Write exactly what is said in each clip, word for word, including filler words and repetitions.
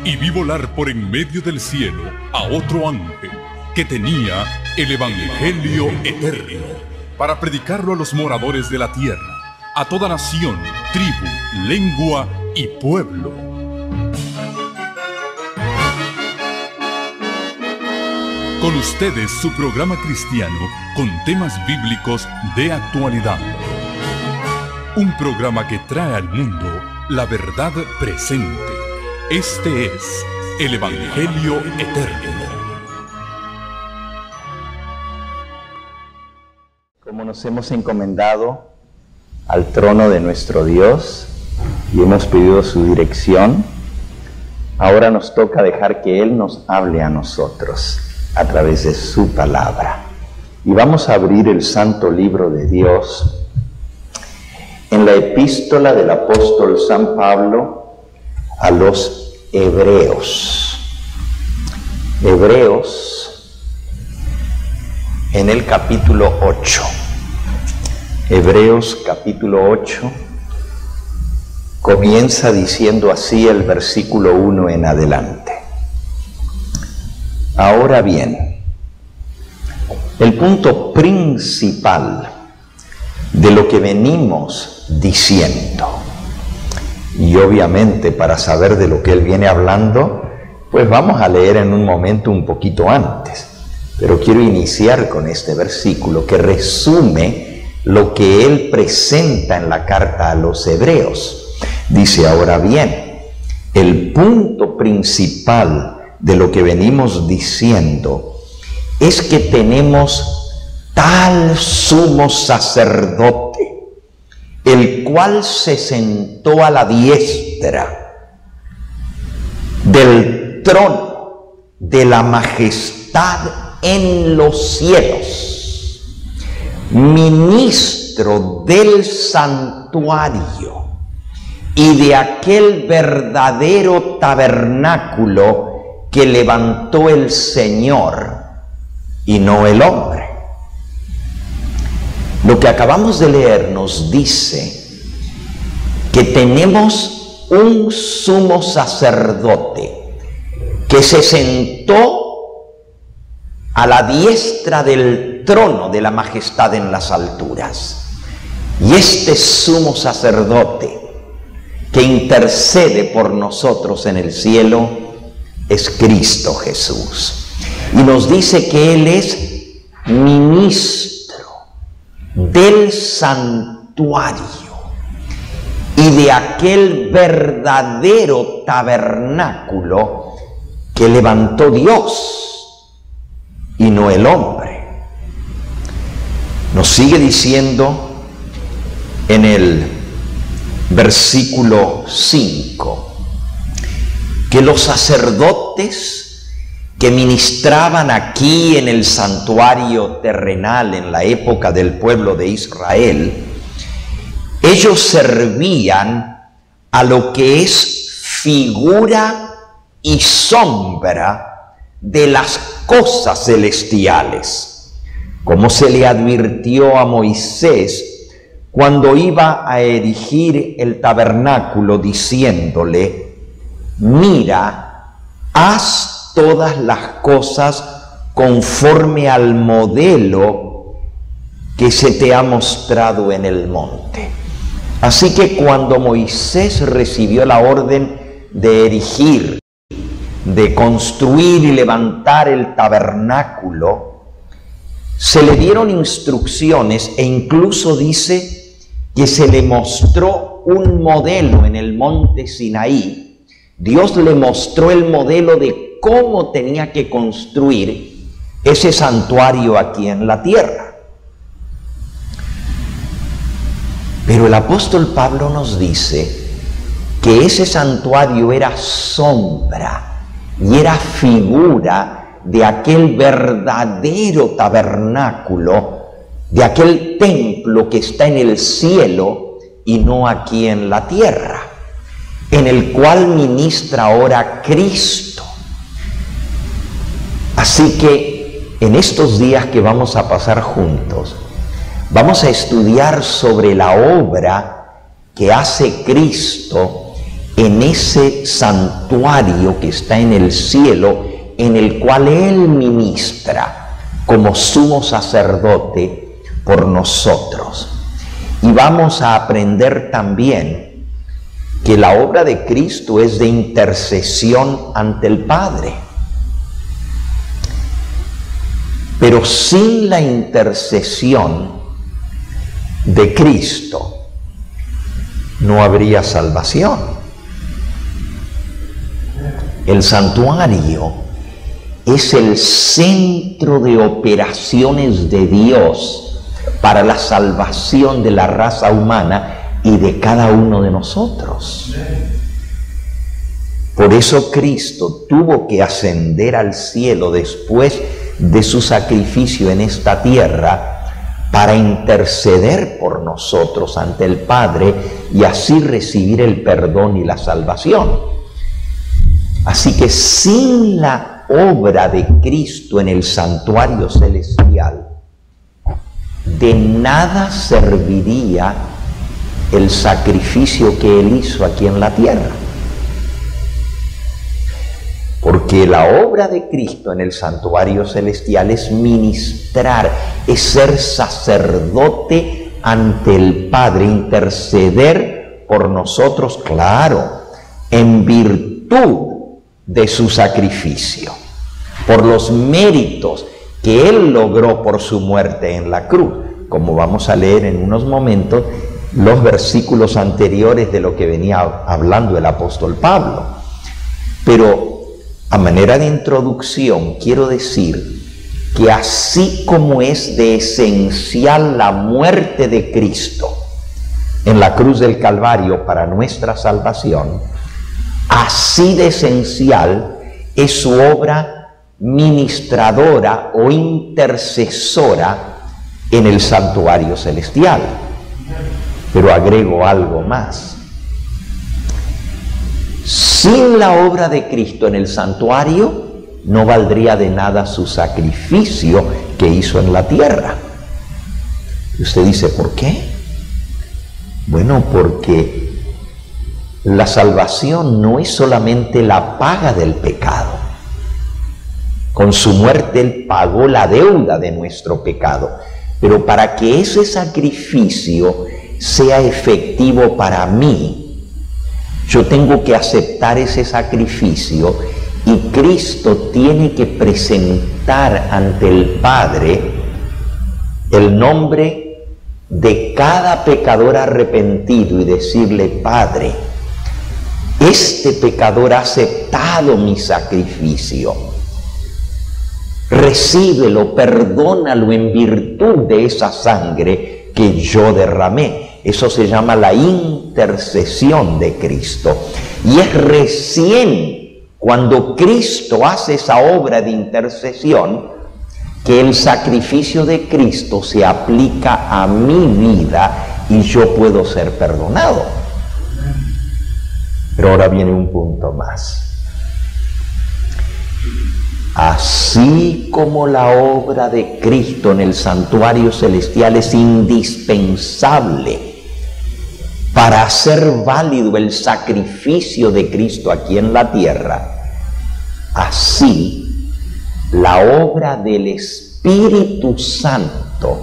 y vi volar por en medio del cielo a otro ángel que tenía el Evangelio eterno para predicarlo a los moradores de la tierra, a toda nación, tribu, lengua y pueblo. Con ustedes su programa cristiano con temas bíblicos de actualidad. Un programa que trae al mundo la verdad presente. Este es el Evangelio Eterno. Como nos hemos encomendado al trono de nuestro Dios y hemos pedido su dirección, ahora nos toca dejar que Él nos hable a nosotros a través de su palabra. Y vamos a abrir el santo libro de Dios en la epístola del apóstol San Pablo a los Hebreos. Hebreos en el capítulo ocho. Hebreos capítulo ocho comienza diciendo así el versículo uno en adelante. Ahora bien, el punto principal de lo que venimos diciendo, y obviamente para saber de lo que él viene hablando, pues vamos a leer en un momento un poquito antes, pero quiero iniciar con este versículo que resume lo que él presenta en la carta a los Hebreos. Dice, ahora bien, el punto principal de lo que venimos diciendo es que tenemos tal sumo sacerdote, el cual se sentó a la diestra del trono de la majestad en los cielos, ministro del santuario y de aquel verdadero tabernáculo que levantó el Señor y no el hombre. Lo que acabamos de leer nos dice que tenemos un sumo sacerdote que se sentó a la diestra del trono de la majestad en las alturas. Y este sumo sacerdote que intercede por nosotros en el cielo es Cristo Jesús. Y nos dice que Él es ministro del santuario y de aquel verdadero tabernáculo que levantó Dios y no el hombre. Nos sigue diciendo en el versículo cinco que los sacerdotes que ministraban aquí en el santuario terrenal en la época del pueblo de Israel, ellos servían a lo que es figura y sombra de las cosas celestiales, como se le advirtió a Moisés cuando iba a erigir el tabernáculo, diciéndole: mira, haz todas las cosas conforme al modelo que se te ha mostrado en el monte. Así que cuando Moisés recibió la orden de erigir, de construir y levantar el tabernáculo, se le dieron instrucciones e incluso dice que se le mostró un modelo en el monte Sinaí. Dios le mostró el modelo de cómo tenía que construir ese santuario aquí en la tierra. Pero el apóstol Pablo nos dice que ese santuario era sombra y era figura de aquel verdadero tabernáculo, de aquel templo que está en el cielo y no aquí en la tierra, en el cual ministra ahora Cristo. Así que en estos días que vamos a pasar juntos, vamos a estudiar sobre la obra que hace Cristo en ese santuario que está en el cielo, en el cual Él ministra como sumo sacerdote por nosotros. Y vamos a aprender también que la obra de Cristo es de intercesión ante el Padre. Pero sin la intercesión de Cristo no habría salvación. El santuario es el centro de operaciones de Dios para la salvación de la raza humana y de cada uno de nosotros. Por eso Cristo tuvo que ascender al cielo después de su sacrificio en esta tierra para interceder por nosotros ante el Padre y así recibir el perdón y la salvación. Así que sin la obra de Cristo en el santuario celestial, de nada serviría el sacrificio que Él hizo aquí en la tierra. Porque la obra de Cristo en el santuario celestial es ministrar, es ser sacerdote ante el Padre, interceder por nosotros, claro, en virtud de su sacrificio, por los méritos que Él logró por su muerte en la cruz, como vamos a leer en unos momentos los versículos anteriores de lo que venía hablando el apóstol Pablo. Pero a manera de introducción, quiero decir que así como es de esencial la muerte de Cristo en la cruz del Calvario para nuestra salvación, así de esencial es su obra ministradora o intercesora en el santuario celestial. Pero agrego algo más. Sin la obra de Cristo en el santuario, no valdría de nada su sacrificio que hizo en la tierra. Y usted dice, ¿por qué? Bueno, porque la salvación no es solamente la paga del pecado. Con su muerte Él pagó la deuda de nuestro pecado. Pero para que ese sacrificio sea efectivo para mí, yo tengo que aceptar ese sacrificio y Cristo tiene que presentar ante el Padre el nombre de cada pecador arrepentido y decirle, Padre, este pecador ha aceptado mi sacrificio, recíbelo, perdónalo en virtud de esa sangre que yo derramé. Eso se llama la intercesión de Cristo. Y es recién cuando Cristo hace esa obra de intercesión que el sacrificio de Cristo se aplica a mi vida y yo puedo ser perdonado. Pero ahora viene un punto más. Así como la obra de Cristo en el santuario celestial es indispensable para hacer válido el sacrificio de Cristo aquí en la tierra, así la obra del Espíritu Santo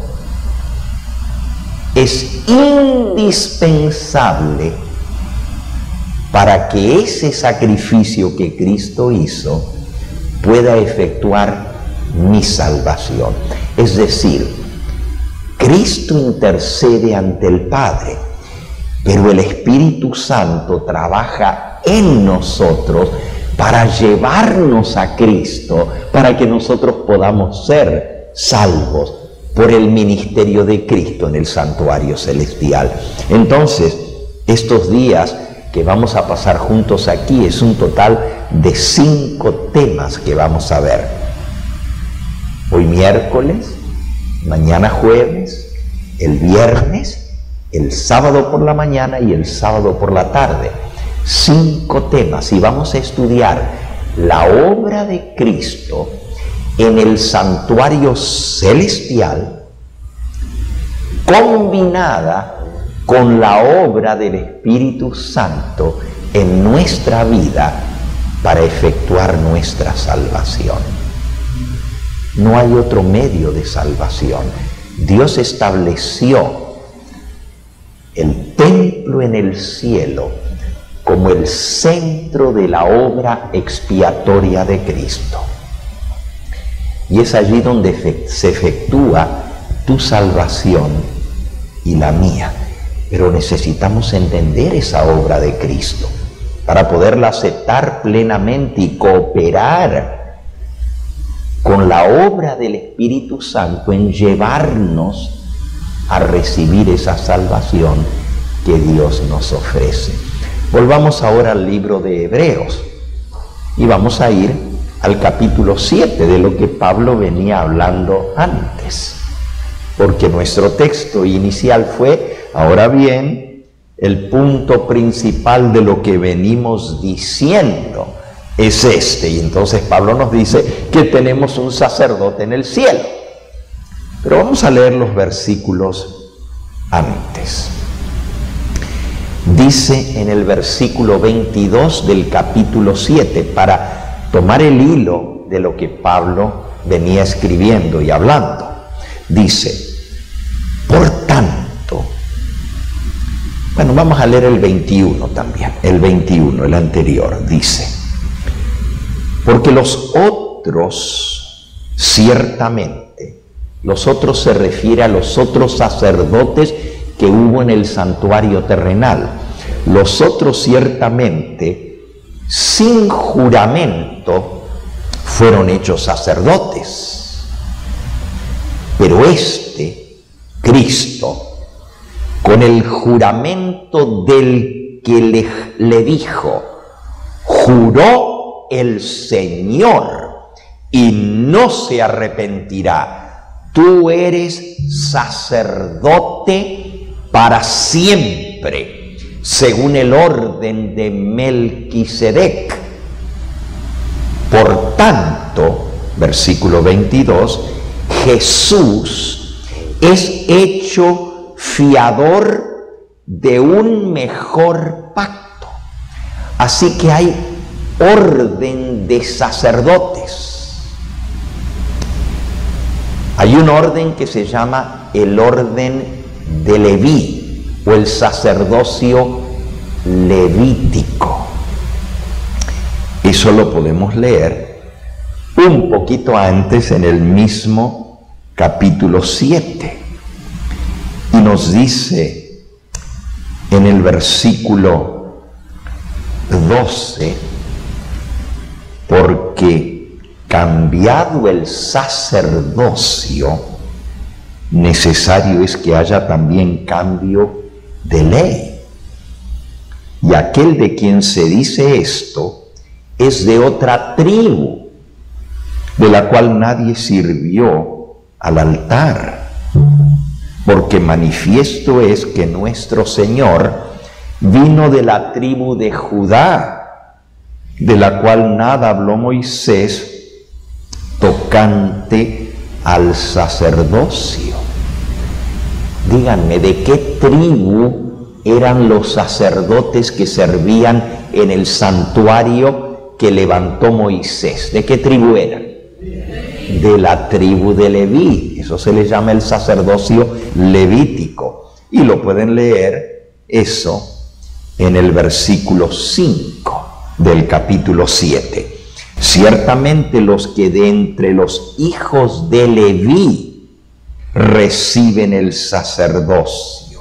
es indispensable para que ese sacrificio que Cristo hizo pueda efectuar mi salvación. Es decir, Cristo intercede ante el Padre, pero el Espíritu Santo trabaja en nosotros para llevarnos a Cristo, para que nosotros podamos ser salvos por el ministerio de Cristo en el santuario celestial. Entonces, estos días que vamos a pasar juntos aquí es un total de cinco temas que vamos a ver. Hoy miércoles, mañana jueves, el viernes, el sábado por la mañana y el sábado por la tarde. Cinco temas y vamos a estudiar la obra de Cristo en el santuario celestial combinada con la obra del Espíritu Santo en nuestra vida para efectuar nuestra salvación. No hay otro medio de salvación. Dios estableció el templo en el cielo como el centro de la obra expiatoria de Cristo. Y es allí donde se efectúa tu salvación y la mía. Pero necesitamos entender esa obra de Cristo para poderla aceptar plenamente y cooperar con la obra del Espíritu Santo en llevarnos a recibir esa salvación que Dios nos ofrece. Volvamos ahora al libro de Hebreos y vamos a ir al capítulo siete de lo que Pablo venía hablando antes, porque nuestro texto inicial fue: ahora bien, el punto principal de lo que venimos diciendo es este. Y entonces Pablo nos dice que tenemos un sacerdote en el cielo. Pero vamos a leer los versículos antes. Dice en el versículo veintidós del capítulo siete, para tomar el hilo de lo que Pablo venía escribiendo y hablando. Dice: por tanto, bueno, vamos a leer el veintiuno también, el veintiuno, el anterior, dice: porque los otros, ciertamente, los otros se refiere a los otros sacerdotes que hubo en el santuario terrenal. Los otros ciertamente, sin juramento, fueron hechos sacerdotes. Pero este, Cristo, con el juramento del que le, le dijo: juró el Señor y no se arrepentirá, tú eres sacerdote para siempre, según el orden de Melquisedec. Por tanto, versículo veintidós, Jesús es hecho fiador de un mejor pacto. Así que hay orden de sacerdotes. Hay un orden que se llama el orden de Leví o el sacerdocio levítico. Eso lo podemos leer un poquito antes en el mismo capítulo siete. Y nos dice en el versículo doce: porque cambiado el sacerdocio, necesario es que haya también cambio de ley. Y aquel de quien se dice esto es de otra tribu, de la cual nadie sirvió al altar. Porque manifiesto es que nuestro Señor vino de la tribu de Judá, de la cual nada habló Moisés tocante al sacerdocio. Díganme, ¿de qué tribu eran los sacerdotes que servían en el santuario que levantó Moisés? ¿De qué tribu eran? De la tribu de Leví. Eso se le llama el sacerdocio levítico. Y lo pueden leer eso en el versículo cinco del capítulo siete. Ciertamente los que de entre los hijos de Leví reciben el sacerdocio.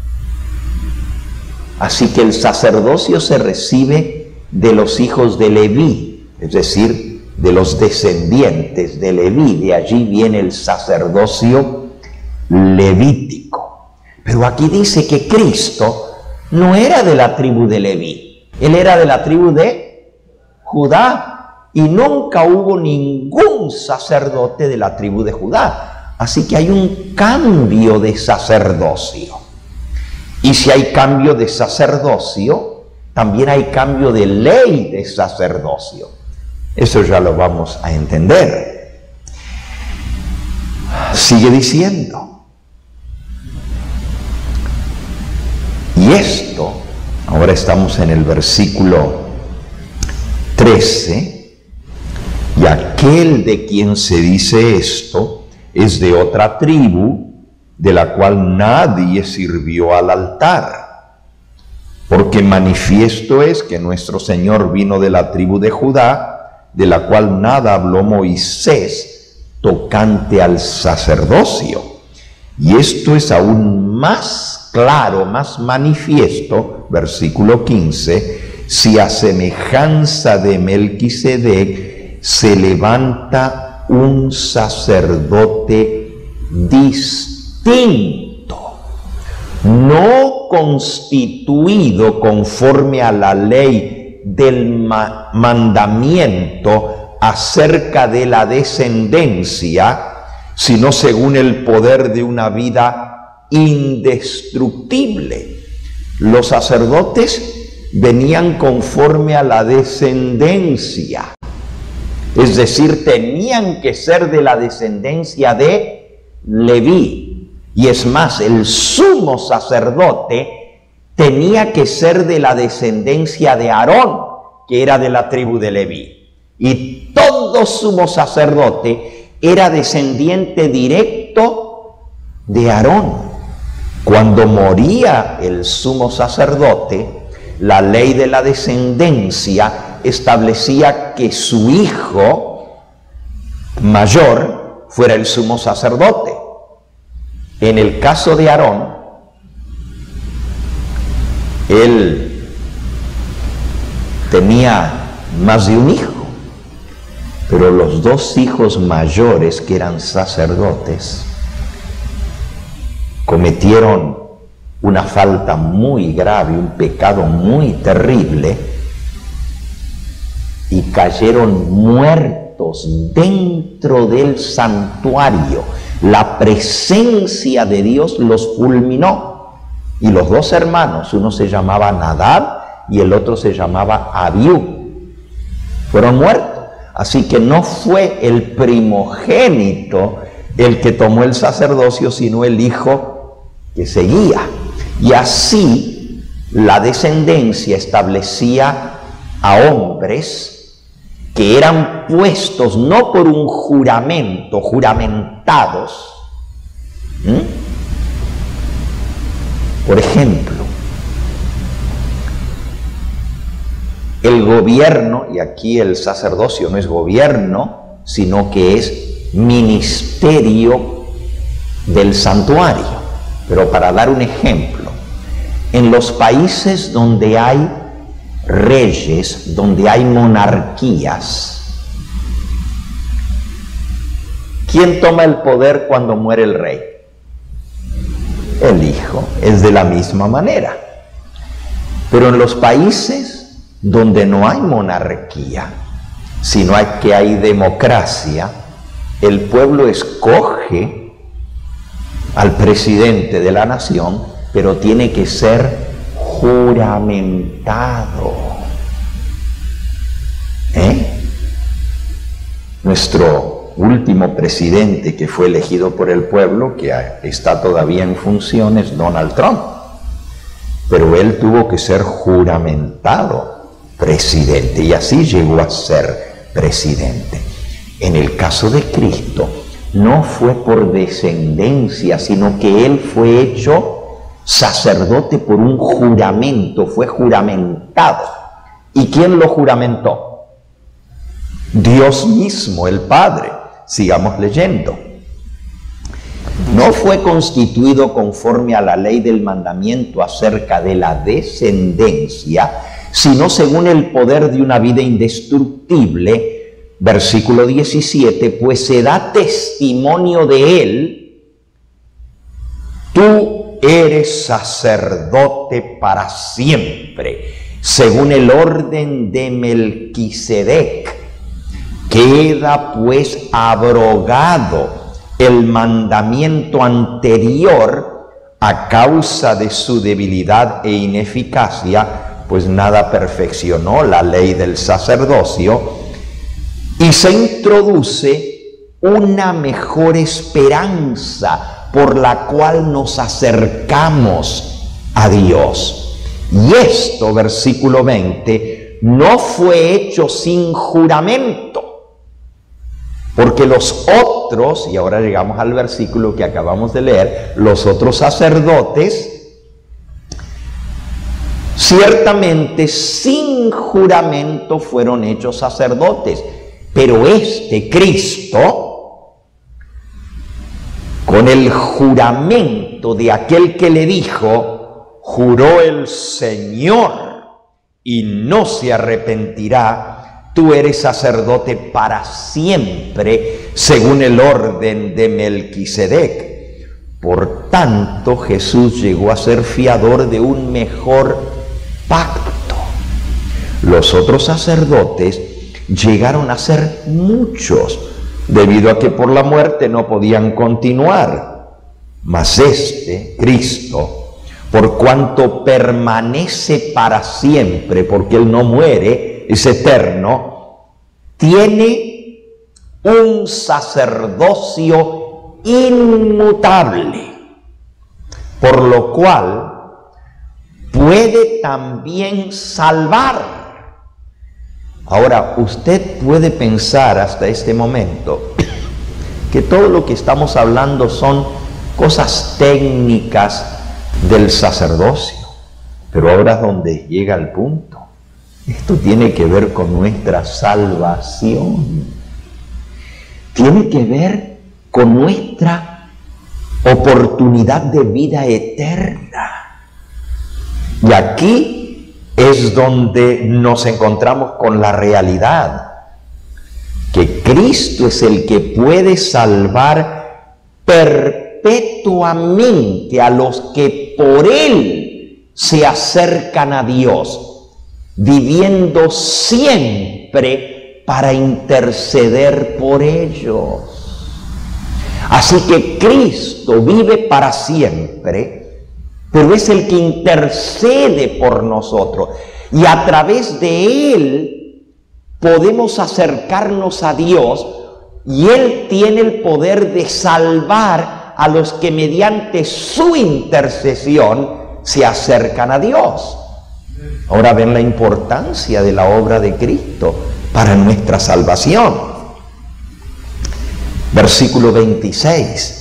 Así que el sacerdocio se recibe de los hijos de Leví, es decir, de los descendientes de Leví. De allí viene el sacerdocio levítico. Pero aquí dice que Cristo no era de la tribu de Leví, él era de la tribu de Judá. Y nunca hubo ningún sacerdote de la tribu de Judá. Así que hay un cambio de sacerdocio. Y si hay cambio de sacerdocio, también hay cambio de ley de sacerdocio. Eso ya lo vamos a entender. Sigue diciendo: y esto, Ahora estamos en el versículo trece. Y aquel de quien se dice esto es de otra tribu, de la cual nadie sirvió al altar. Porque manifiesto es que nuestro Señor vino de la tribu de Judá, de la cual nada habló Moisés tocante al sacerdocio. Y esto es aún más claro, más manifiesto, versículo quince, si a semejanza de Melquisedec se levanta un sacerdote distinto, no constituido conforme a la ley del ma- mandamiento acerca de la descendencia, sino según el poder de una vida indestructible. Los sacerdotes venían conforme a la descendencia, es decir, tenían que ser de la descendencia de Leví. Y es más, el sumo sacerdote tenía que ser de la descendencia de Aarón, que era de la tribu de Leví. Y todo sumo sacerdote era descendiente directo de Aarón. Cuando moría el sumo sacerdote, la ley de la descendencia establecía que su hijo mayor fuera el sumo sacerdote. En el caso de Aarón, él tenía más de un hijo, pero los dos hijos mayores, que eran sacerdotes, cometieron una falta muy grave, un pecado muy terrible, y cayeron muertos dentro del santuario. La presencia de Dios los fulminó. Y los dos hermanos, uno se llamaba Nadab y el otro se llamaba Abiú, fueron muertos. Así que no fue el primogénito el que tomó el sacerdocio, sino el hijo que seguía. Y así la descendencia establecía a hombres que eran puestos no por un juramento, juramentados. ¿Mm? Por ejemplo, el gobierno, y aquí el sacerdocio no es gobierno, sino que es ministerio del santuario. Pero para dar un ejemplo, en los países donde hay reyes, donde hay monarquías, ¿quién toma el poder cuando muere el rey? El hijo. Es de la misma manera. Pero en los países donde no hay monarquía, sino hay que hay democracia, el pueblo escoge al presidente de la nación, pero tiene que ser juramentado. ¿Eh? Nuestro último presidente que fue elegido por el pueblo, que está todavía en funciones, Donald Trump, pero él tuvo que ser juramentado presidente, y así llegó a ser presidente. En el caso de Cristo, no fue por descendencia, sino que él fue hecho sacerdote por un juramento, fue juramentado. ¿Y quién lo juramentó? Dios mismo, el Padre. Sigamos leyendo. No fue constituido conforme a la ley del mandamiento acerca de la descendencia, sino según el poder de una vida indestructible. Versículo diecisiete, pues se da testimonio de él, tú eres sacerdote para siempre, según el orden de Melquisedec. Queda pues abrogado el mandamiento anterior a causa de su debilidad e ineficacia, pues nada perfeccionó la ley del sacerdocio, y se introduce una mejor esperanza por la cual nos acercamos a Dios. Y esto, versículo veinte, no fue hecho sin juramento, porque los otros, y ahora llegamos al versículo que acabamos de leer, los otros sacerdotes, ciertamente sin juramento fueron hechos sacerdotes, pero este Cristo, con el juramento de aquel que le dijo, juró el Señor y no se arrepentirá, tú eres sacerdote para siempre, según el orden de Melquisedec. Por tanto, Jesús llegó a ser fiador de un mejor pacto. Los otros sacerdotes llegaron a ser muchos, debido a que por la muerte no podían continuar. Mas este, Cristo, por cuanto permanece para siempre, porque Él no muere, es eterno, tiene un sacerdocio inmutable, por lo cual puede también salvar. Ahora, usted puede pensar hasta este momento que todo lo que estamos hablando son cosas técnicas del sacerdocio, pero ahora es donde llega el punto. Esto tiene que ver con nuestra salvación, tiene que ver con nuestra oportunidad de vida eterna. Y aquí es donde nos encontramos con la realidad, que Cristo es el que puede salvar perpetuamente a los que por Él se acercan a Dios, viviendo siempre para interceder por ellos. Así que Cristo vive para siempre, pero es el que intercede por nosotros. Y a través de Él podemos acercarnos a Dios, y Él tiene el poder de salvar a los que mediante su intercesión se acercan a Dios. Ahora ven la importancia de la obra de Cristo para nuestra salvación. Versículo veintiséis.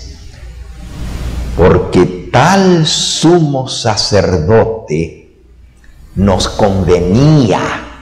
Porque tal sumo sacerdote nos convenía,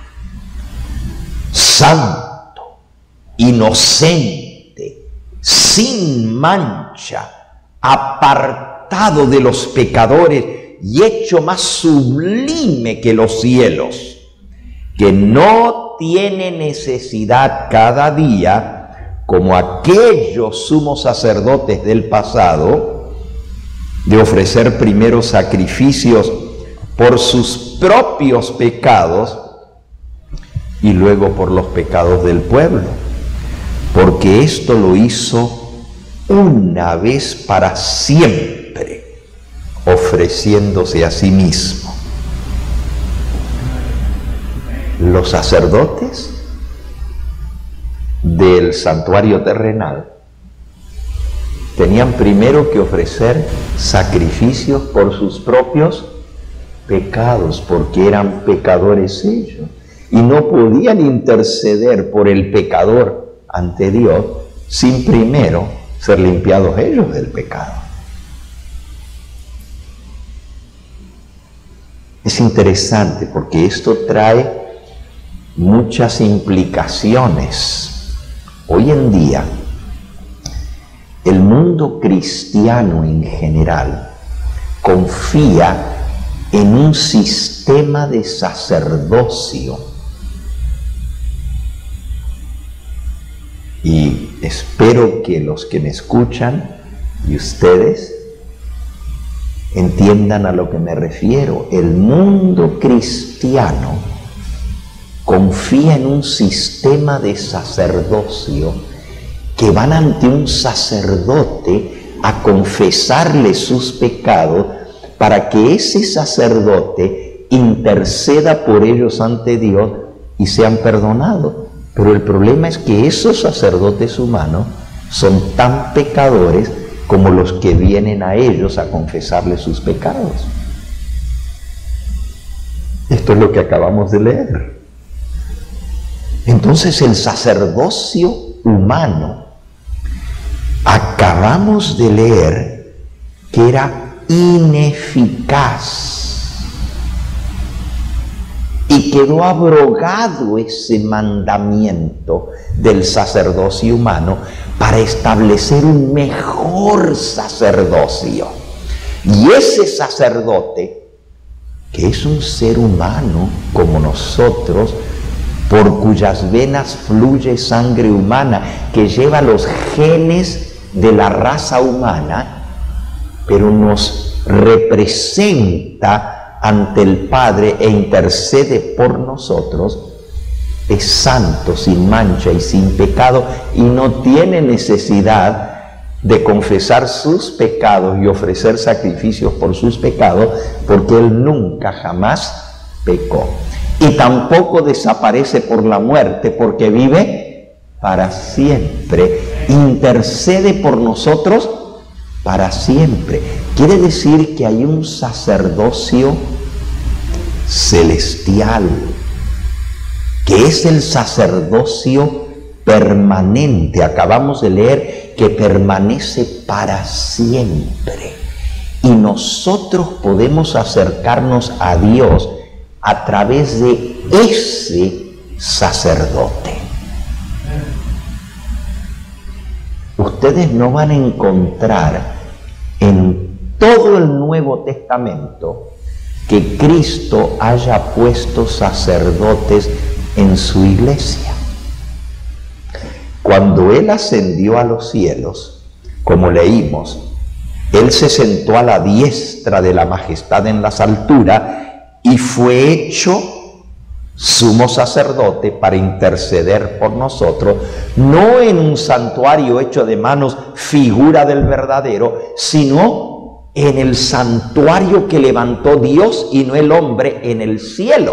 santo, inocente, sin mancha, apartado de los pecadores y hecho más sublime que los cielos, que no tiene necesidad cada día, como aquellos sumos sacerdotes del pasado, de ofrecer primero sacrificios por sus propios pecados y luego por los pecados del pueblo, porque esto lo hizo una vez para siempre, ofreciéndose a sí mismo. Los sacerdotes del santuario terrenal tenían primero que ofrecer sacrificios por sus propios pecados, porque eran pecadores ellos, y no podían interceder por el pecador ante Dios sin primero ser limpiados ellos del pecado. Es interesante porque esto trae muchas implicaciones. Hoy en día, el mundo cristiano en general confía en un sistema de sacerdocio, y espero que los que me escuchan y ustedes entiendan a lo que me refiero. El mundo cristiano confía en un sistema de sacerdocio, que van ante un sacerdote a confesarle sus pecados para que ese sacerdote interceda por ellos ante Dios y sean perdonados. Pero el problema es que esos sacerdotes humanos son tan pecadores como los que vienen a ellos a confesarles sus pecados. Esto es lo que acabamos de leer. Entonces el sacerdocio humano, acabamos de leer que era ineficaz. Y quedó abrogado ese mandamiento del sacerdocio humano para establecer un mejor sacerdocio. Y ese sacerdote, que es un ser humano como nosotros, por cuyas venas fluye sangre humana, que lleva los genes de la raza humana, pero nos representa ante el Padre e intercede por nosotros, es santo, sin mancha y sin pecado, y no tiene necesidad de confesar sus pecados y ofrecer sacrificios por sus pecados, porque Él nunca jamás pecó. Y tampoco desaparece por la muerte, porque vive para siempre. Intercede por nosotros para siempre. Quiere decir que hay un sacerdocio celestial, que es el sacerdocio permanente. Acabamos de leer que permanece para siempre. Y nosotros podemos acercarnos a Dios a través de ese sacerdote. Ustedes no van a encontrar en todo el Nuevo Testamento que Cristo haya puesto sacerdotes en su iglesia. Cuando Él ascendió a los cielos, como leímos, Él se sentó a la diestra de la majestad en las alturas y fue hecho sumo sacerdote para interceder por nosotros, no en un santuario hecho de manos, figura del verdadero, sino en el santuario que levantó Dios y no el hombre en el cielo.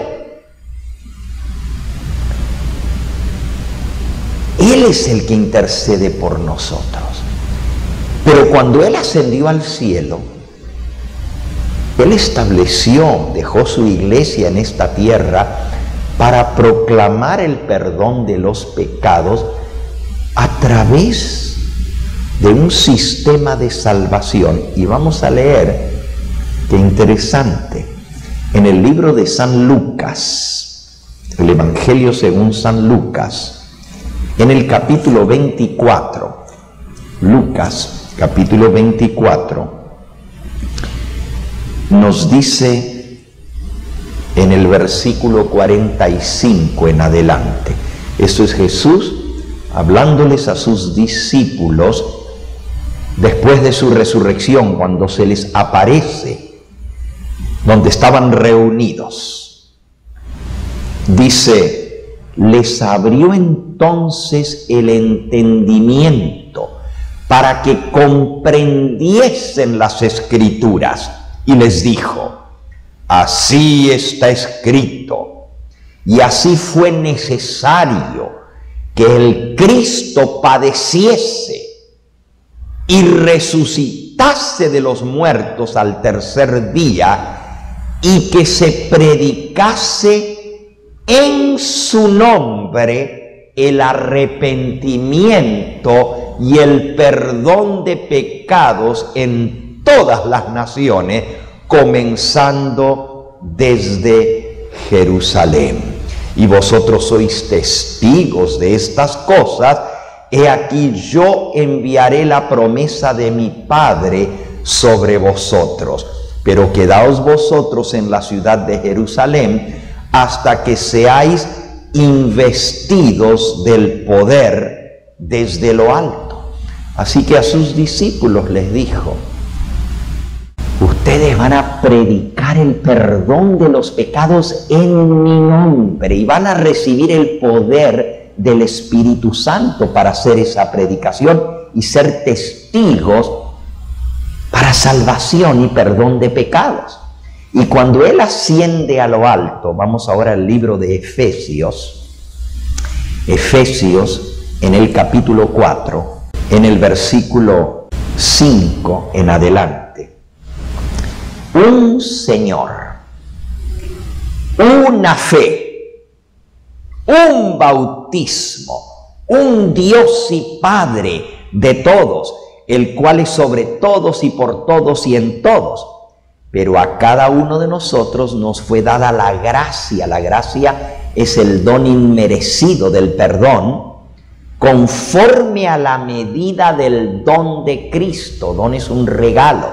Él es el que intercede por nosotros. Pero cuando Él ascendió al cielo, Él estableció, dejó su iglesia en esta tierra para proclamar el perdón de los pecados a través de un sistema de salvación. Y vamos a leer, qué interesante, en el libro de San Lucas, el Evangelio según San Lucas, en el capítulo veinticuatro, Lucas, capítulo veinticuatro, nos dice en el versículo cuarenta y cinco en adelante. Esto es Jesús hablándoles a sus discípulos después de su resurrección, cuando se les aparece donde estaban reunidos. Dice: les abrió entonces el entendimiento para que comprendiesen las Escrituras, y les dijo: así está escrito, y así fue necesario que el Cristo padeciese y resucitase de los muertos al tercer día, y que se predicase en su nombre el arrepentimiento y el perdón de pecados en todas las naciones, comenzando desde Jerusalén. Y vosotros sois testigos de estas cosas. He aquí yo enviaré la promesa de mi Padre sobre vosotros, pero quedaos vosotros en la ciudad de Jerusalén hasta que seáis investidos del poder desde lo alto. Así que a sus discípulos les dijo: ustedes van a predicar el perdón de los pecados en mi nombre y van a recibir el poder del Espíritu Santo para hacer esa predicación y ser testigos para salvación y perdón de pecados. Y cuando Él asciende a lo alto, vamos ahora al libro de Efesios, Efesios en el capítulo cuatro, en el versículo cinco en adelante. Un Señor una fe, un bautismo, un Dios y Padre de todos, el cual es sobre todos y por todos y en todos. Pero a cada uno de nosotros nos fue dada la gracia. La gracia es el don inmerecido del perdón, conforme a la medida del don de Cristo. Don es un regalo.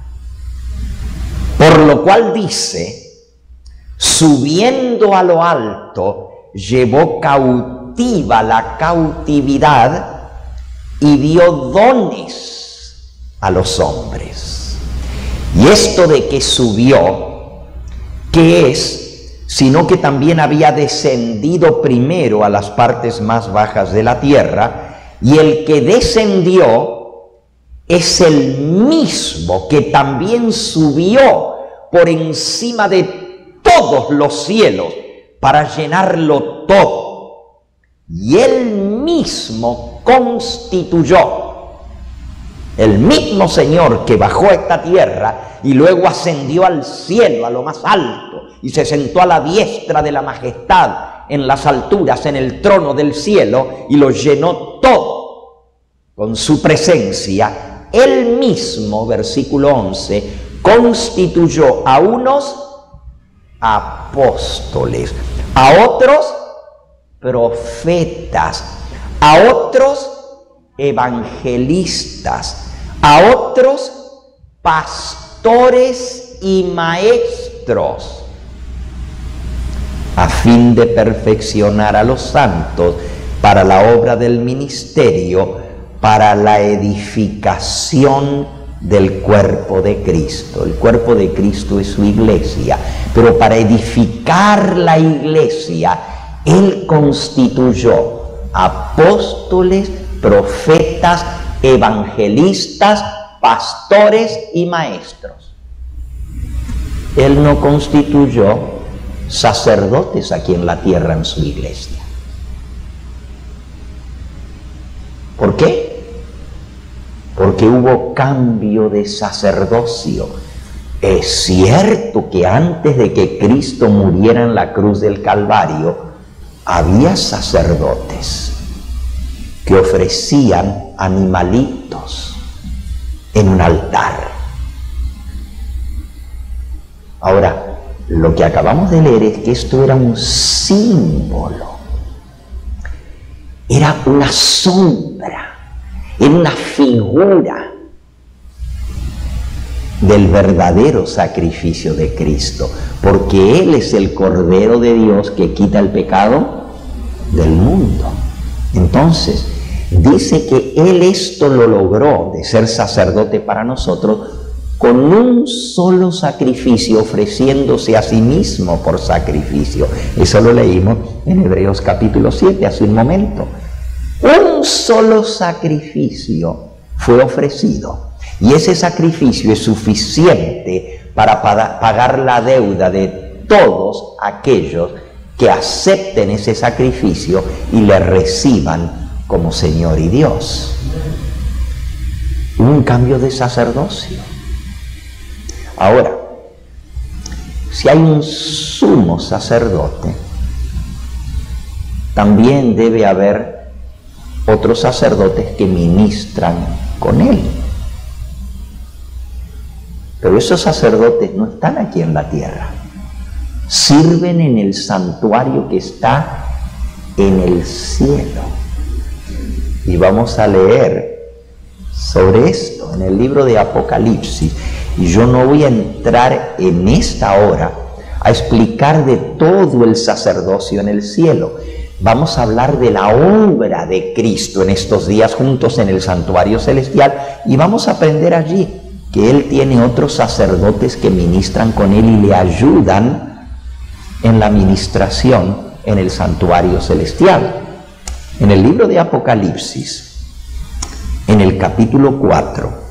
Por lo cual dice, subiendo a lo alto, llevó cautiva la cautividad y dio dones a los hombres. Y esto de que subió, ¿qué es? Sino que también había descendido primero a las partes más bajas de la tierra, y el que descendió es el mismo que también subió por encima de todos los cielos para llenarlo todo. Y él mismo constituyó, el mismo Señor que bajó a esta tierra y luego ascendió al cielo, a lo más alto, y se sentó a la diestra de la majestad en las alturas, en el trono del cielo, y lo llenó todo con su presencia. Él mismo, versículo once, constituyó a unos apóstoles, a otros profetas, a otros evangelistas, a otros pastores y maestros, a fin de perfeccionar a los santos para la obra del ministerio, para la edificación del cuerpo de Cristo. El cuerpo de Cristo es su iglesia, pero para edificar la iglesia, Él constituyó apóstoles, profetas, evangelistas, pastores y maestros. Él no constituyó sacerdotes aquí en la tierra en su iglesia. ¿Por qué? Porque hubo cambio de sacerdocio. Es cierto que antes de que Cristo muriera en la cruz del Calvario, había sacerdotes que ofrecían animalitos en un altar. Ahora, lo que acabamos de leer es que esto era un símbolo, era una sombra, era una figura del verdadero sacrificio de Cristo, porque Él es el Cordero de Dios que quita el pecado del mundo. Entonces, dice que Él esto lo logró, de ser sacerdote para nosotros, con un solo sacrificio, ofreciéndose a sí mismo por sacrificio. Eso lo leímos en Hebreos capítulo siete hace un momento. Un solo sacrificio fue ofrecido, y ese sacrificio es suficiente para pagar la deuda de todos aquellos que acepten ese sacrificio y le reciban como Señor y Dios. Hubo un cambio de sacerdocio. Ahora, si hay un sumo sacerdote, también debe haber otros sacerdotes que ministran con él. Pero esos sacerdotes no están aquí en la tierra. Sirven en el santuario que está en el cielo. Y vamos a leer sobre esto en el libro de Apocalipsis. Y yo no voy a entrar en esta hora a explicar de todo el sacerdocio en el cielo. Vamos a hablar de la obra de Cristo en estos días juntos en el santuario celestial, y vamos a aprender allí que Él tiene otros sacerdotes que ministran con Él y le ayudan en la ministración en el santuario celestial. En el libro de Apocalipsis, en el capítulo cuatro,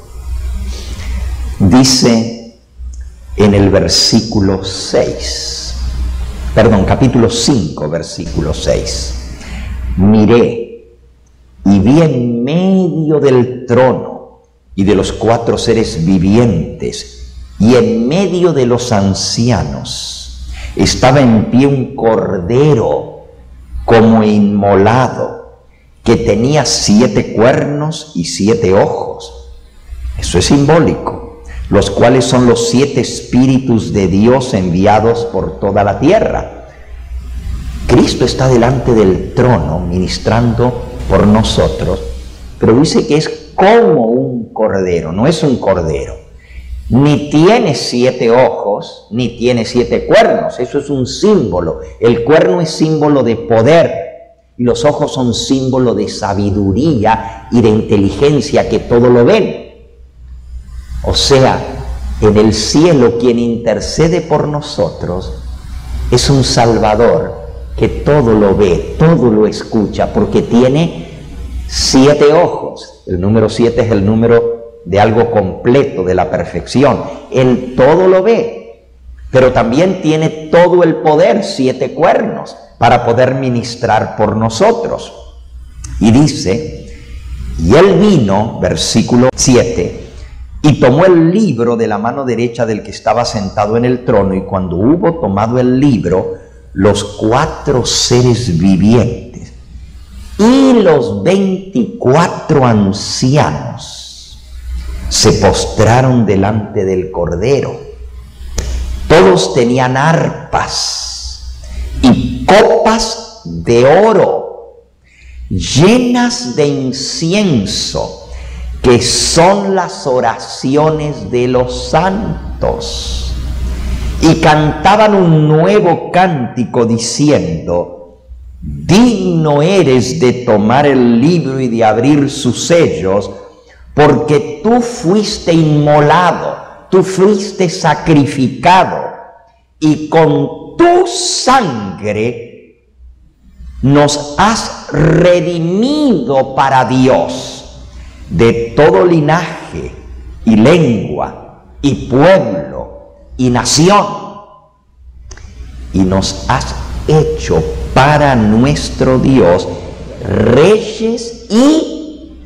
dice en el versículo seis, perdón, capítulo cinco, versículo seis, miré y vi en medio del trono y de los cuatro seres vivientes y en medio de los ancianos estaba en pie un cordero como inmolado, que tenía siete cuernos y siete ojos. Eso es simbólico, los cuales son los siete espíritus de Dios enviados por toda la tierra. Cristo está delante del trono ministrando por nosotros, pero dice que es como un cordero, no es un cordero. Ni tiene siete ojos, ni tiene siete cuernos. Eso es un símbolo. El cuerno es símbolo de poder y los ojos son símbolo de sabiduría y de inteligencia, que todo lo ven. O sea, en el cielo quien intercede por nosotros es un Salvador que todo lo ve, todo lo escucha, porque tiene siete ojos. El número siete es el número de algo completo, de la perfección. Él todo lo ve, pero también tiene todo el poder, siete cuernos, para poder ministrar por nosotros. Y dice, y él vino, versículo siete, y tomó el libro de la mano derecha del que estaba sentado en el trono, y cuando hubo tomado el libro, los cuatro seres vivientes y los veinticuatro ancianos se postraron delante del Cordero. Todos tenían arpas y copas de oro llenas de incienso, que son las oraciones de los santos. Y cantaban un nuevo cántico diciendo: digno eres de tomar el libro y de abrir sus sellos, porque tú fuiste inmolado, tú fuiste sacrificado, y con tu sangre nos has redimido para Dios de todo linaje y lengua y pueblo y nación, y nos has hecho para nuestro Dios reyes y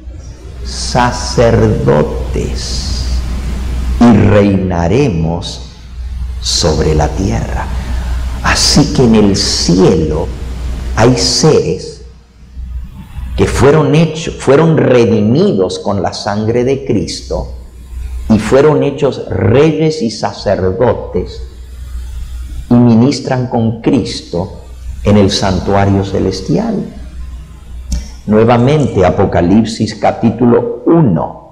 sacerdotes, y reinaremos sobre la tierra. Así que en el cielo hay seres que fueron hechos, fueron redimidos con la sangre de Cristo, y fueron hechos reyes y sacerdotes, y ministran con Cristo en el santuario celestial. Nuevamente, Apocalipsis capítulo uno,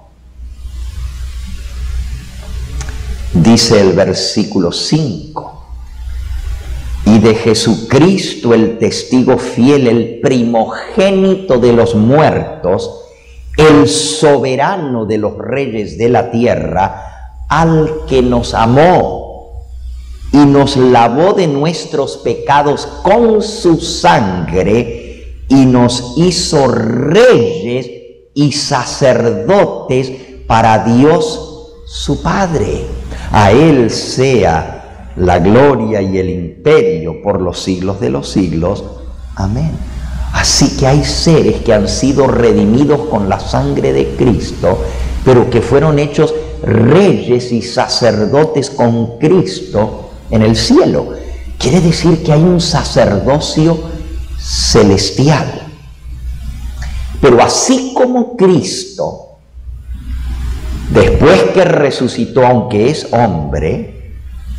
dice el versículo cinco: y de Jesucristo, el testigo fiel, el primogénito de los muertos, el soberano de los reyes de la tierra, al que nos amó y nos lavó de nuestros pecados con su sangre, y nos hizo reyes y sacerdotes para Dios su Padre. A Él sea la gloria y el imperio por los siglos de los siglos. Amén. Así que hay seres que han sido redimidos con la sangre de Cristo, pero que fueron hechos reyes y sacerdotes con Cristo en el cielo. Quiere decir que hay un sacerdocio celestial. Pero así como Cristo, después que resucitó, aunque es hombre,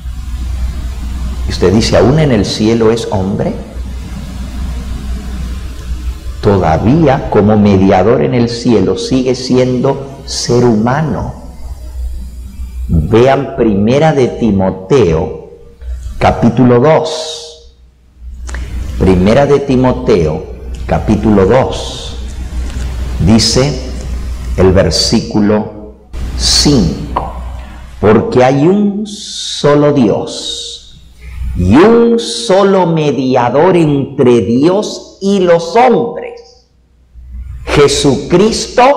y usted dice, ¿aún en el cielo es hombre? Todavía como mediador en el cielo sigue siendo ser humano. Vean Primera de Timoteo, capítulo dos. Primera de Timoteo, capítulo dos. Dice el versículo cinco: porque hay un solo Dios y un solo mediador entre Dios y los hombres, Jesucristo,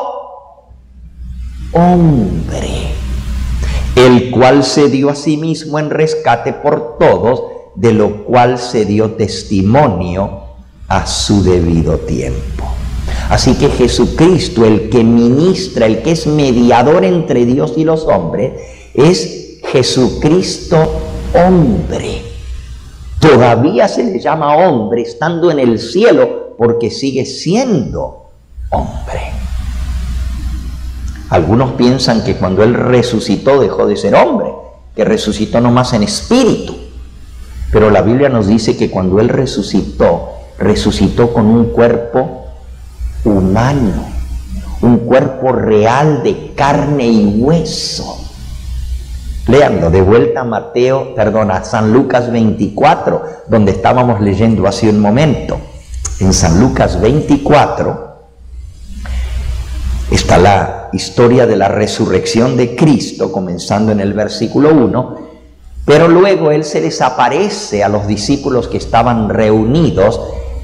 hombre, el cual se dio a sí mismo en rescate por todos, de lo cual se dio testimonio a su debido tiempo. Así que Jesucristo, el que ministra, el que es mediador entre Dios y los hombres, es Jesucristo hombre. Todavía se le llama hombre estando en el cielo porque sigue siendo hombre. Algunos piensan que cuando Él resucitó dejó de ser hombre, que resucitó nomás en espíritu. Pero la Biblia nos dice que cuando Él resucitó, resucitó con un cuerpo humano, un cuerpo real de carne y hueso. Léanlo, de vuelta a Mateo, perdón, a San Lucas veinticuatro, donde estábamos leyendo hace un momento. En San Lucas veinticuatro está la historia de la resurrección de Cristo, comenzando en el versículo uno, pero luego Él se les aparece a los discípulos que estaban reunidos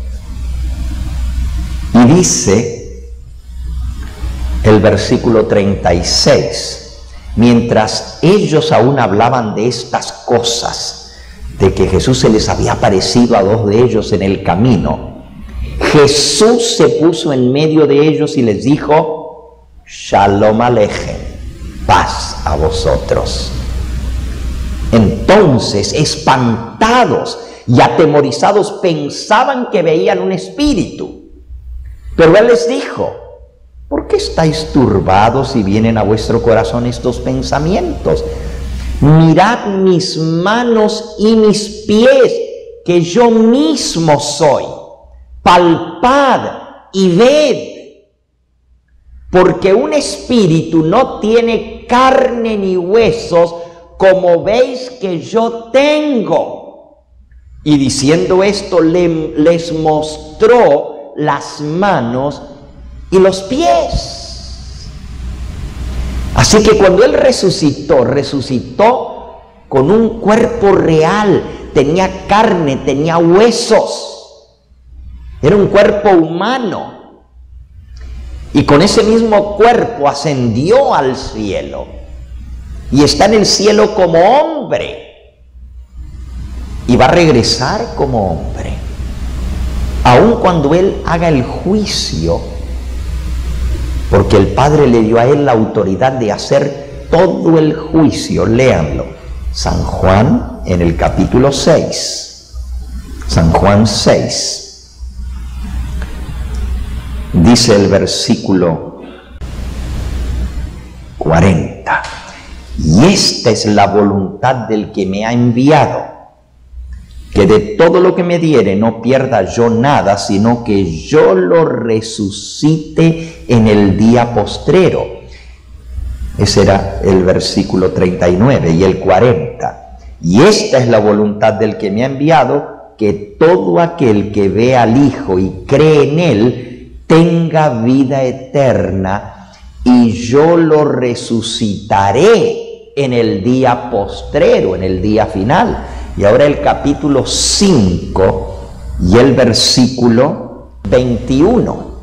y dice el versículo treinta y seis, mientras ellos aún hablaban de estas cosas, de que Jesús se les había aparecido a dos de ellos en el camino, Jesús se puso en medio de ellos y les dijo: Shalom Aleichem, paz a vosotros. Entonces, espantados y atemorizados, pensaban que veían un espíritu. Pero Él les dijo: ¿por qué estáis turbados y vienen a vuestro corazón estos pensamientos? Mirad mis manos y mis pies, que yo mismo soy. Palpad y ved. Porque un espíritu no tiene carne ni huesos, como veis que yo tengo. Y diciendo esto, le, les mostró las manos y los pies. Así que cuando Él resucitó, resucitó con un cuerpo real, tenía carne, tenía huesos, era un cuerpo humano, y con ese mismo cuerpo ascendió al cielo, y está en el cielo como hombre, y va a regresar como hombre, aun cuando Él haga el juicio, porque el Padre le dio a Él la autoridad de hacer todo el juicio. Léanlo, San Juan en el capítulo seis, San Juan seis, dice el versículo cuarenta, y esta es la voluntad del que me ha enviado, que de todo lo que me diere no pierda yo nada, sino que yo lo resucite en el día postrero. Ese era el versículo treinta y nueve y el cuarenta. Y esta es la voluntad del que me ha enviado, que todo aquel que ve al Hijo y cree en Él tenga vida eterna, y yo lo resucitaré en el día postrero, en el día final. Y ahora el capítulo cinco y el versículo veintiuno.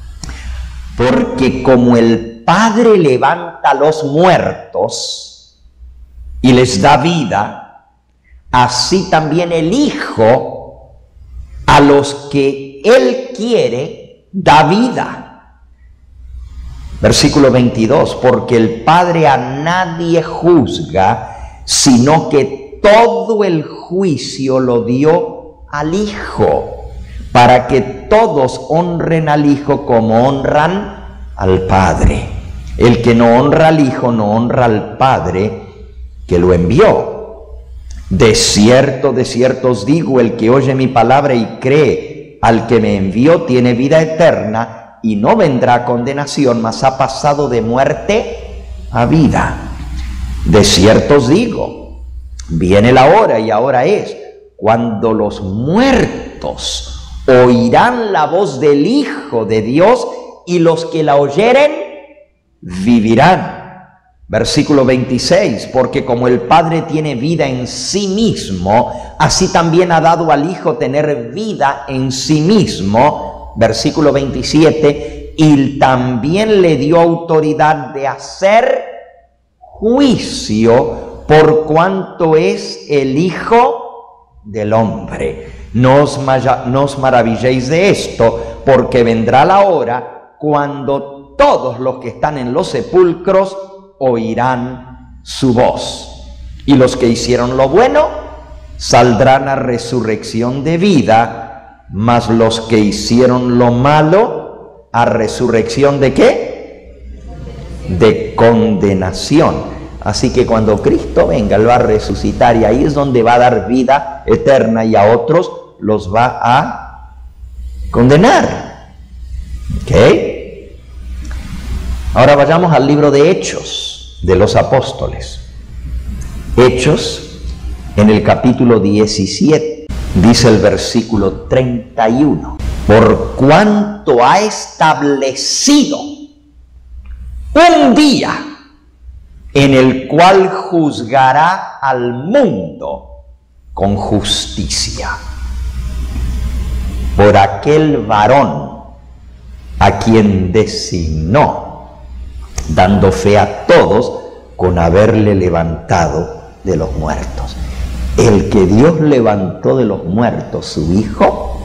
Porque como el Padre levanta a los muertos y les da vida, así también el Hijo a los que Él quiere da vida. Versículo veintidós. Porque el Padre a nadie juzga, sino que todo el juicio lo dio al Hijo, para que todos honren al Hijo como honran al Padre. El que no honra al Hijo no honra al Padre que lo envió. De cierto, de cierto os digo, el que oye mi palabra y cree al que me envió tiene vida eterna, y no vendrá a condenación, mas ha pasado de muerte a vida. De cierto os digo, viene la hora, y ahora es, cuando los muertos oirán la voz del Hijo de Dios, y los que la oyeren vivirán. Versículo veintiséis. Porque como el Padre tiene vida en sí mismo, así también ha dado al Hijo tener vida en sí mismo. Versículo veintisiete. Y también le dio autoridad de hacer juicio, por cuanto es el Hijo del Hombre. No os, no os maravilléis de esto, porque vendrá la hora cuando todos los que están en los sepulcros oirán su voz, y los que hicieron lo bueno saldrán a resurrección de vida, mas los que hicieron lo malo, a resurrección ¿de qué? De condenación. Así que cuando Cristo venga, Él va a resucitar y ahí es donde va a dar vida eterna y a otros los va a condenar. ¿Ok? Ahora vayamos al libro de Hechos de los Apóstoles. Hechos, en el capítulo diecisiete, dice el versículo treinta y uno. Por cuanto ha establecido un día en el cual juzgará al mundo con justicia, por aquel varón a quien designó, dando fe a todos con haberle levantado de los muertos. El que Dios levantó de los muertos, su Hijo,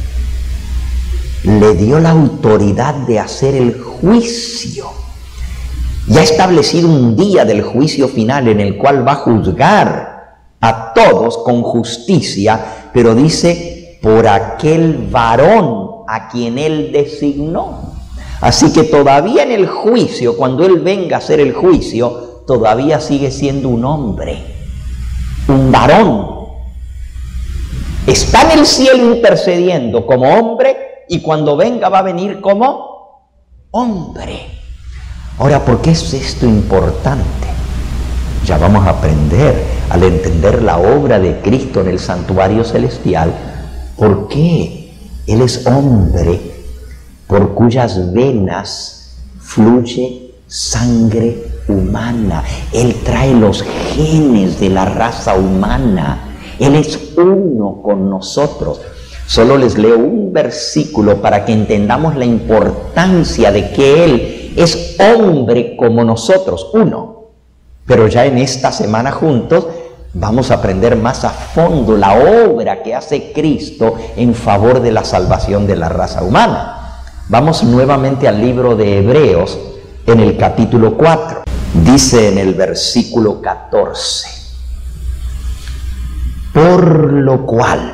le dio la autoridad de hacer el juicio. Y ha establecido un día del juicio final en el cual va a juzgar a todos con justicia, pero dice, por aquel varón a quien Él designó. Así que todavía en el juicio, cuando Él venga a hacer el juicio, todavía sigue siendo un hombre, un varón. Está en el cielo intercediendo como hombre y cuando venga va a venir como hombre. Ahora, ¿por qué es esto importante? Ya vamos a aprender al entender la obra de Cristo en el santuario celestial. ¿Por qué? Él es hombre por cuyas venas fluye sangre humana. Él trae los genes de la raza humana. Él es uno con nosotros. Solo les leo un versículo para que entendamos la importancia de que Él es hombre como nosotros, uno. Pero ya en esta semana juntos vamos a aprender más a fondo la obra que hace Cristo en favor de la salvación de la raza humana. Vamos nuevamente al libro de Hebreos en el capítulo cuatro. Dice en el versículo catorce: por lo cual,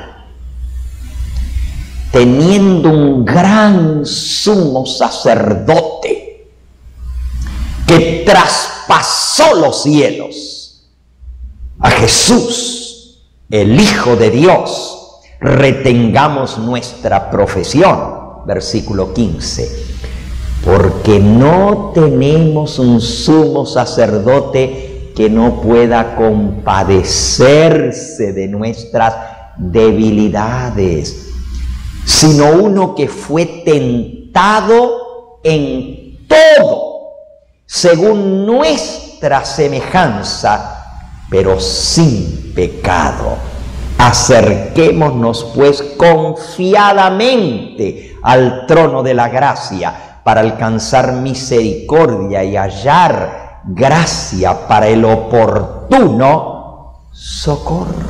teniendo un gran sumo sacerdote que traspasó los cielos, a Jesús, el Hijo de Dios, retengamos nuestra profesión. Versículo quince. Porque no tenemos un sumo sacerdote que no pueda compadecerse de nuestras debilidades, sino uno que fue tentado en todo, según nuestra semejanza, pero sin pecado. Acerquémonos pues confiadamente al trono de la gracia para alcanzar misericordia y hallar gracia para el oportuno socorro.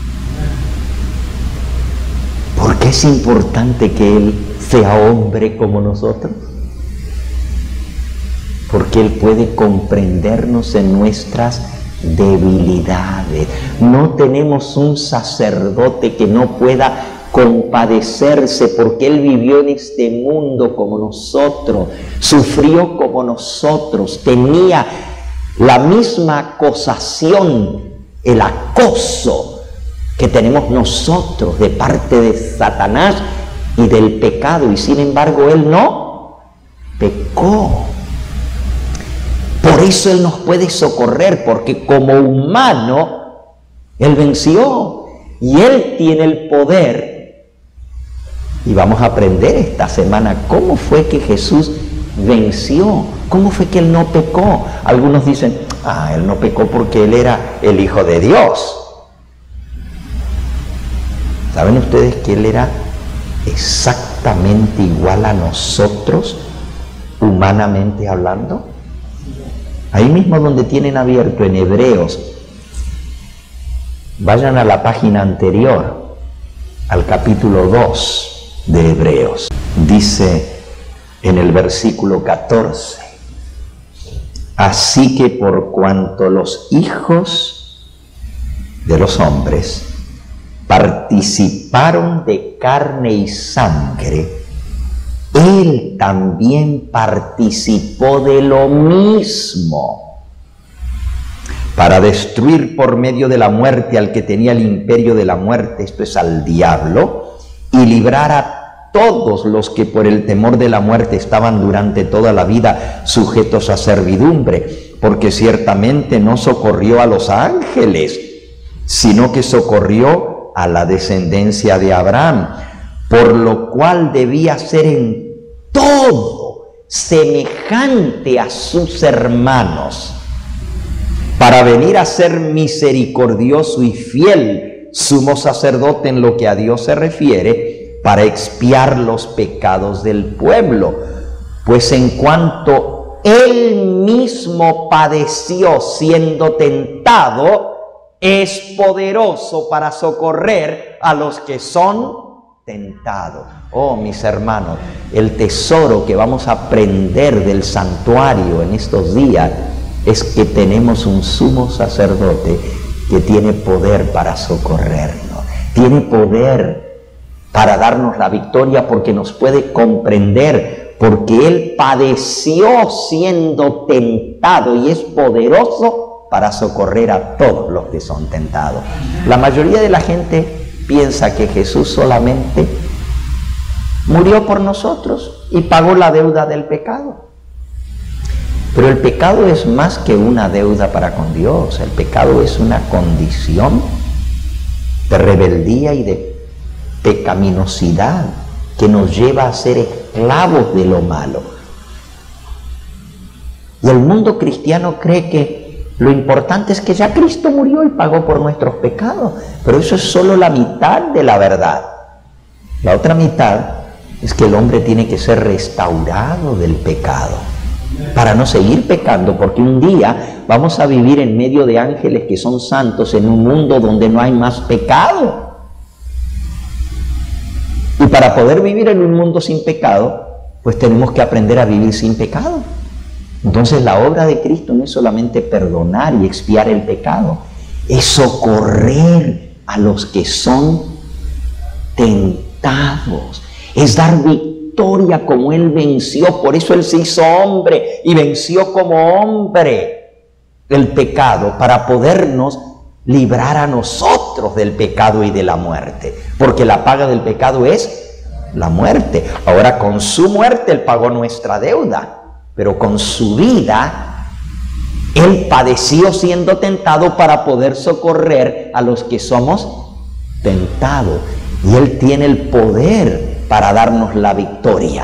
¿Por qué es importante que Él sea hombre como nosotros? Porque Él puede comprendernos en nuestras debilidades. No tenemos un sacerdote que no pueda compadecerse, porque Él vivió en este mundo como nosotros, sufrió como nosotros, tenía la misma acosación, el acoso que tenemos nosotros de parte de Satanás y del pecado, y sin embargo Él no pecó. Por eso Él nos puede socorrer, porque como humano Él venció y Él tiene el poder. Y vamos a aprender esta semana cómo fue que Jesús venció, cómo fue que Él no pecó. Algunos dicen, ah, Él no pecó porque Él era el Hijo de Dios. ¿Saben ustedes que Él era exactamente igual a nosotros, humanamente hablando? Ahí mismo donde tienen abierto en Hebreos, vayan a la página anterior, al capítulo dos de Hebreos. Dice en el versículo catorce: así que por cuanto los hijos de los hombres participaron de carne y sangre, Él también participó de lo mismo, para destruir por medio de la muerte al que tenía el imperio de la muerte, esto es al diablo, y librar a todos los que por el temor de la muerte estaban durante toda la vida sujetos a servidumbre, porque ciertamente no socorrió a los ángeles, sino que socorrió a la descendencia de Abraham, por lo cual debía ser en todo semejante a sus hermanos, para venir a ser misericordioso y fiel sumo sacerdote en lo que a Dios se refiere, para expiar los pecados del pueblo. Pues en cuanto Él mismo padeció siendo tentado, es poderoso para socorrer a los que son tentados. Oh, mis hermanos, el tesoro que vamos a aprender del santuario en estos días es que tenemos un sumo sacerdote que tiene poder para socorrernos, tiene poder para darnos la victoria, porque nos puede comprender, porque Él padeció siendo tentado y es poderoso para socorrer a todos los que son tentados. La mayoría de la gente piensa que Jesús solamente murió por nosotros y pagó la deuda del pecado. Pero el pecado es más que una deuda para con Dios. El pecado es una condición de rebeldía y de pecaminosidad que nos lleva a ser esclavos de lo malo. Y el mundo cristiano cree que lo importante es que ya Cristo murió y pagó por nuestros pecados, pero eso es solo la mitad de la verdad. La otra mitad es que el hombre tiene que ser restaurado del pecado para no seguir pecando, porque un día vamos a vivir en medio de ángeles que son santos en un mundo donde no hay más pecado. Y para poder vivir en un mundo sin pecado, pues tenemos que aprender a vivir sin pecado. Entonces la obra de Cristo no es solamente perdonar y expiar el pecado, es socorrer a los que son tentados, es dar victoria como Él venció. Por eso Él se hizo hombre y venció como hombre el pecado, para podernos librar a nosotros del pecado y de la muerte, porque la paga del pecado es la muerte. Ahora, con su muerte Él pagó nuestra deuda, pero con su vida Él padeció siendo tentado para poder socorrer a los que somos tentados. Y Él tiene el poder para darnos la victoria.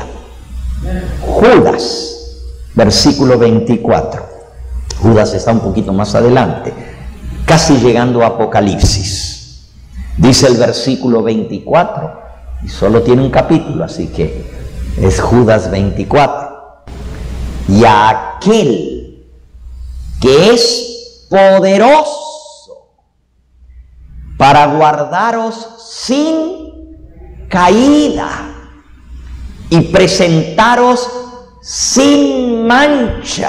Judas, versículo veinticuatro. Judas está un poquito más adelante, casi llegando a Apocalipsis. Dice el versículo veinticuatro, y solo tiene un capítulo, así que es Judas veinticuatro. Y a aquel que es poderoso para guardaros sin caída y presentaros sin mancha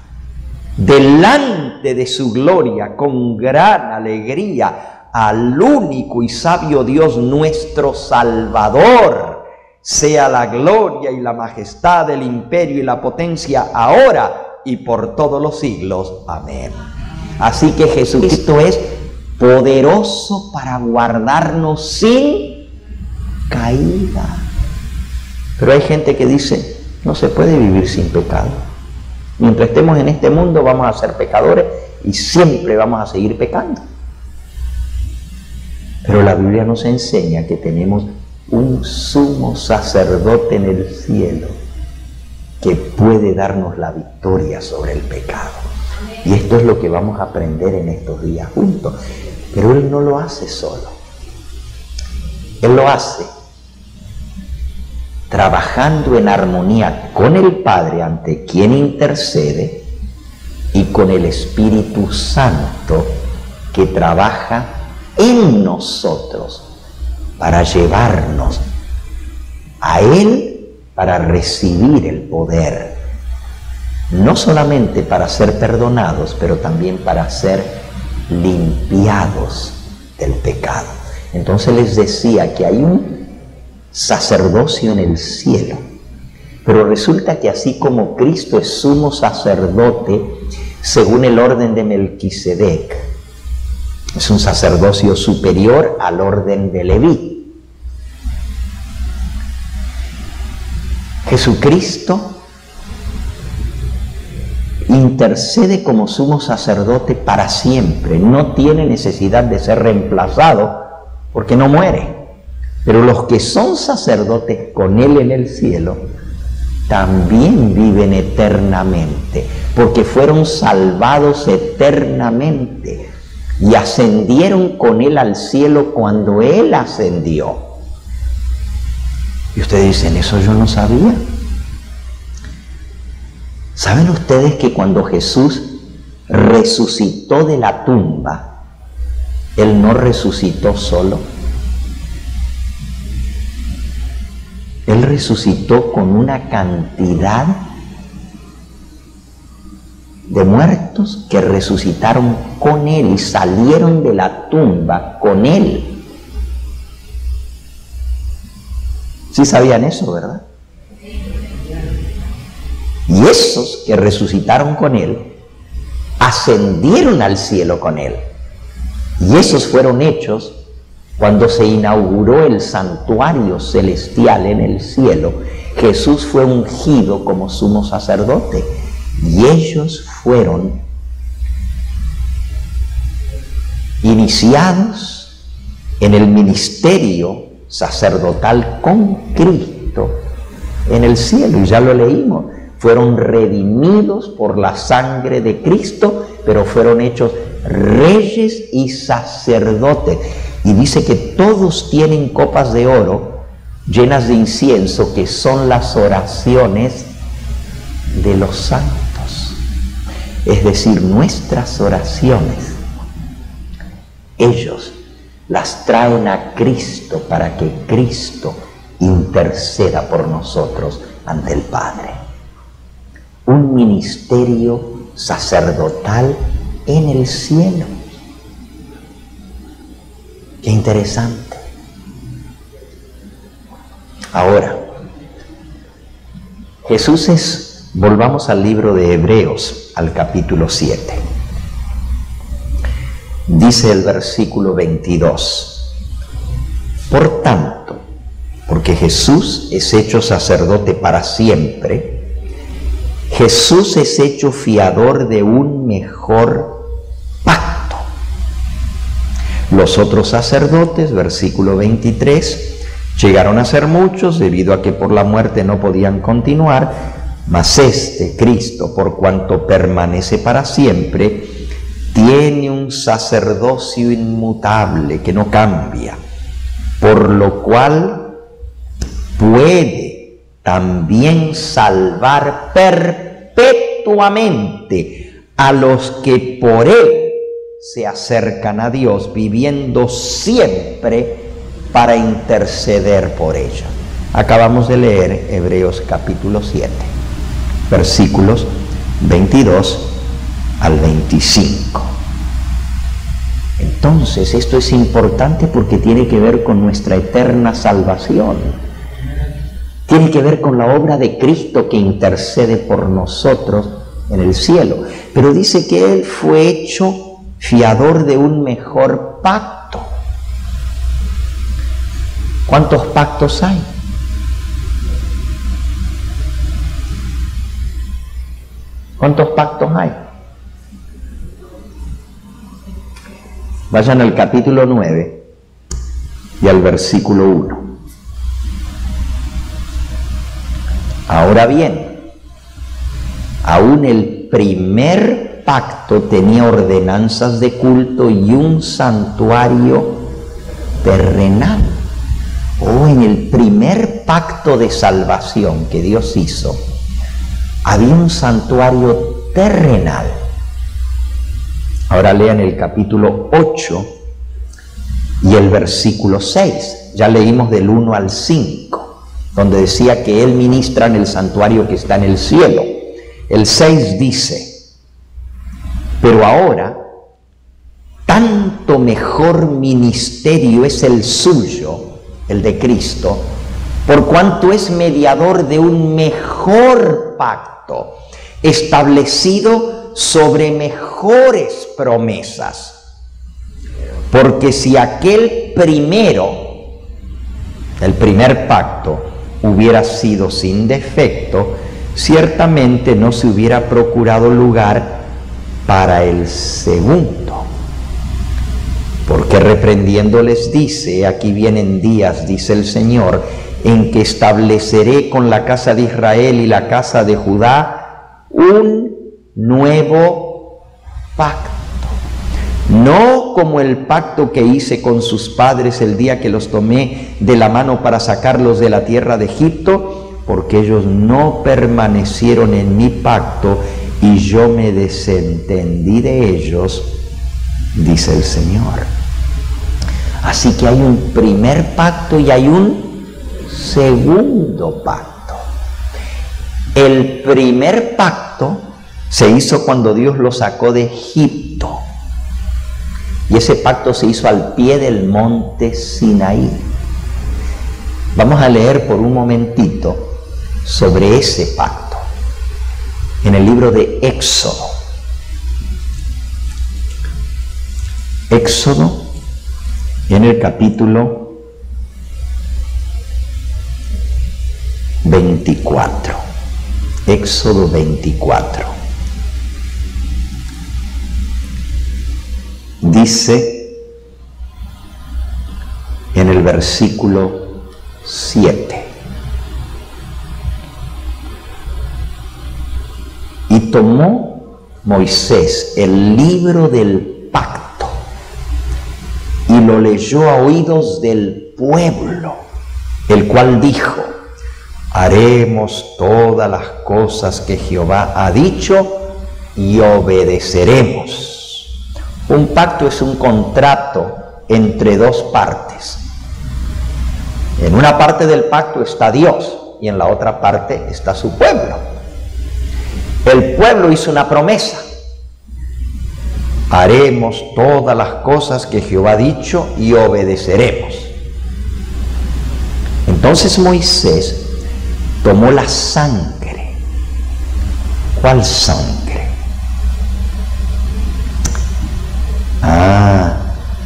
delante de su gloria con gran alegría, al único y sabio Dios nuestro Salvador. Sea la gloria y la majestad, el imperio y la potencia, ahora y por todos los siglos. Amén. Así que Jesucristo es poderoso para guardarnos sin caída. Pero hay gente que dice, no se puede vivir sin pecado. Mientras estemos en este mundo vamos a ser pecadores y siempre vamos a seguir pecando. Pero la Biblia nos enseña que tenemos un sumo sacerdote en el cielo que puede darnos la victoria sobre el pecado. Y esto es lo que vamos a aprender en estos días juntos. Pero Él no lo hace solo. Él lo hace trabajando en armonía con el Padre, ante quien intercede, y con el Espíritu Santo que trabaja en nosotros para llevarnos a Él, para recibir el poder, no solamente para ser perdonados, pero también para ser limpiados del pecado. Entonces les decía que hay un sacerdocio en el cielo, pero resulta que así como Cristo es sumo sacerdote según el orden de Melquisedec, es un sacerdocio superior al orden de Leví. Jesucristo intercede como sumo sacerdote para siempre, no tiene necesidad de ser reemplazado porque no muere. Pero los que son sacerdotes con Él en el cielo también viven eternamente, porque fueron salvados eternamente y ascendieron con Él al cielo cuando Él ascendió. Y ustedes dicen, eso yo no sabía. ¿Saben ustedes que cuando Jesús resucitó de la tumba, Él no resucitó solo? Él resucitó con una cantidad de muertos que resucitaron con Él y salieron de la tumba con Él. ¿Sí sabían eso, verdad? Y esos que resucitaron con Él ascendieron al cielo con Él. Y esos fueron hechos cuando se inauguró el santuario celestial en el cielo. Jesús fue ungido como sumo sacerdote y ellos fueron iniciados en el ministerio sacerdotal con Cristo en el cielo. Y ya lo leímos, fueron redimidos por la sangre de Cristo, pero fueron hechos reyes y sacerdotes. Y dice que todos tienen copas de oro llenas de incienso, que son las oraciones de los santos. Es decir, nuestras oraciones, ellos las traen a Cristo para que Cristo interceda por nosotros ante el Padre. Un ministerio sacerdotal en el cielo. Qué interesante. Ahora, Jesús es, volvamos al libro de Hebreos, al capítulo siete. Dice el versículo veintidós: por tanto, porque Jesús es hecho sacerdote para siempre, Jesús es hecho fiador de un mejor pacto. Los otros sacerdotes, versículo veintitrés, llegaron a ser muchos debido a que por la muerte no podían continuar, mas este Cristo, por cuanto permanece para siempre, tiene un sacerdocio inmutable que no cambia, por lo cual puede también salvar perpetuamente a los que por Él se acercan a Dios, viviendo siempre para interceder por ellos. Acabamos de leer Hebreos capítulo siete, versículos veintidós al veinticinco. Entonces, esto es importante porque tiene que ver con nuestra eterna salvación. Tiene que ver con la obra de Cristo que intercede por nosotros en el cielo. Pero dice que Él fue hecho fiador de un mejor pacto. ¿Cuántos pactos hay? ¿Cuántos pactos hay? Vayan al capítulo nueve y al versículo uno. Ahora bien, aún el primer pacto tenía ordenanzas de culto y un santuario terrenal. O en el primer pacto de salvación que Dios hizo, había un santuario terrenal. Ahora lean el capítulo ocho y el versículo seis. Ya leímos del uno al cinco, donde decía que Él ministra en el santuario que está en el cielo. El seis dice: pero ahora tanto mejor ministerio es el suyo, el de Cristo, por cuanto es mediador de un mejor pacto, establecido sobre mejores promesas. Porque si aquel primero, el primer pacto, hubiera sido sin defecto, ciertamente no se hubiera procurado lugar para el segundo. Porque reprendiendo les dice, aquí vienen días, dice el Señor, en que estableceré con la casa de Israel y la casa de Judá un nuevo pacto. No como el pacto que hice con sus padres el día que los tomé de la mano para sacarlos de la tierra de Egipto, porque ellos no permanecieron en mi pacto y yo me desentendí de ellos, dice el Señor. Así que hay un primer pacto y hay un segundo pacto. El primer pacto se hizo cuando Dios lo sacó de Egipto. Y ese pacto se hizo al pie del monte Sinaí. Vamos a leer por un momentito sobre ese pacto en el libro de Éxodo. Éxodo, en el capítulo veinticuatro. Éxodo veinticuatro. Dice en el versículo siete: y tomó Moisés el libro del pacto y lo leyó a oídos del pueblo, el cual dijo: haremos todas las cosas que Jehová ha dicho y obedeceremos. Un pacto es un contrato entre dos partes. En una parte del pacto está Dios y en la otra parte está su pueblo. El pueblo hizo una promesa: haremos todas las cosas que Jehová ha dicho y obedeceremos. Entonces Moisés tomó la sangre. ¿Cuál sangre? Ah,